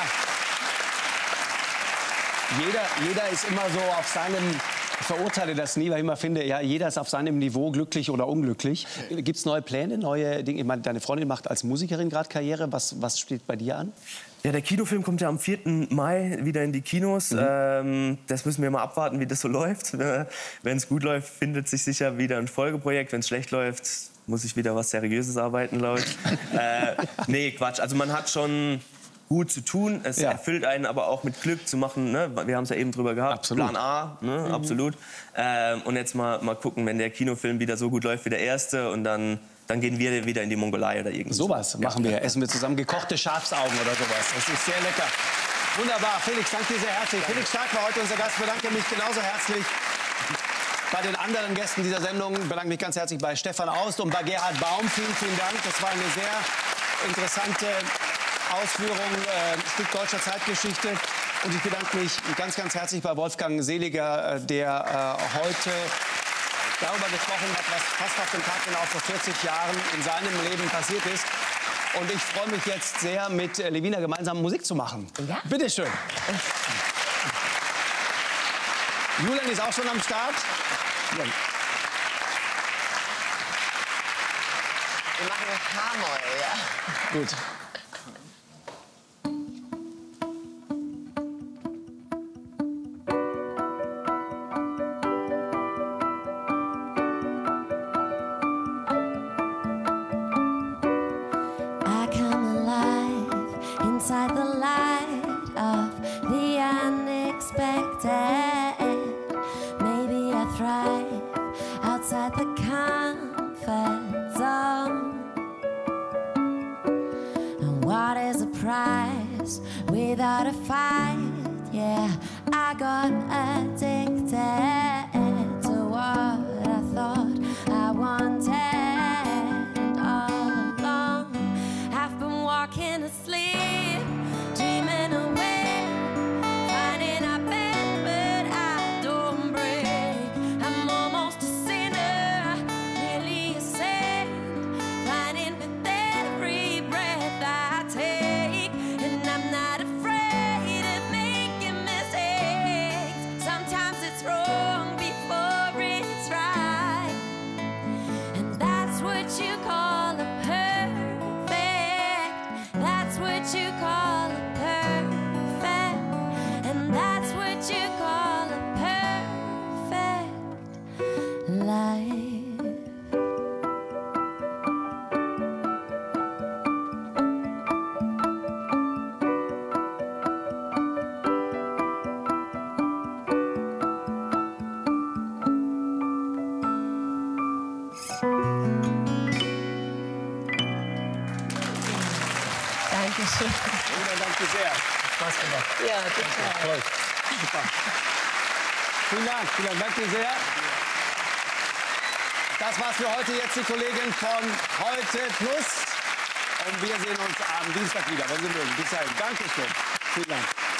Jeder, jeder ist immer so auf seinem, ich verurteile das nie, weil ich immer finde, ja, jeder ist auf seinem Niveau glücklich oder unglücklich. Gibt es neue Pläne, neue Dinge? Ich meine, deine Freundin macht als Musikerin gerade Karriere. Was, was steht bei dir an? Ja, der Kinofilm kommt ja am vierten Mai wieder in die Kinos. Mhm. Ähm, das müssen wir mal abwarten, wie das so läuft. Wenn es gut läuft, findet sich sicher wieder ein Folgeprojekt. Wenn es schlecht läuft, muss ich wieder was Seriöses arbeiten, glaube ich. äh, nee, Quatsch. Also man hat schon gut zu tun. Es Ja. erfüllt einen aber auch mit Glück zu machen. Ne? Wir haben es ja eben drüber gehabt. Absolut. Plan A, ne? Mhm. Absolut. Ähm, und jetzt mal, mal gucken, wenn der Kinofilm wieder so gut läuft wie der erste. Und dann, dann gehen wir wieder in die Mongolei oder irgendwas. Sowas machen wir. Essen wir zusammen gekochte Schafsaugen oder sowas. Das ist sehr lecker. Wunderbar. Felix, danke dir sehr herzlich. Felix Stark war heute unser Gast. Ich bedanke mich genauso herzlich bei den anderen Gästen dieser Sendung. Ich bedanke mich ganz herzlich bei Stefan Aust und bei Gerhard Baum. Vielen, vielen Dank. Das war eine sehr interessante Ausführung, äh, ein Stück deutscher Zeitgeschichte. Und ich bedanke mich ganz, ganz herzlich bei Wolfgang Seliger, äh, der äh, heute darüber gesprochen hat, was fast auf den Tag genau vor vierzig Jahren in seinem Leben passiert ist. Und ich freue mich jetzt sehr, mit äh, Levina gemeinsam Musik zu machen. Ja. Bitte schön. Julian ist auch schon am Start. Ja. Wir machen Haarmäul, ja. Gut. I come alive inside the light of the unexpected. Maybe I thrive outside the comfort zone. And what is a prize without a fight? Yeah, I got addicted to what I thought I wanted. Walking asleep, dreaming away, finding I bend but I don't break. I'm almost a sinner, nearly a saint, finding with every breath I take. And I'm not afraid of making mistakes. Sometimes it's wrong before it's right, and that's what you call a perfect. That's what you call a perfect, and that's what you call a perfect life. Dankeschön. Julian, danke sehr. Spaß gemacht. Ja, total. Super. Vielen Dank, vielen Dank, danke sehr. Das war's für heute. Jetzt die Kollegen von Heute Plus. Und wir sehen uns am Dienstag wieder, wenn Sie mögen. Bis dahin. Dankeschön. Vielen Dank.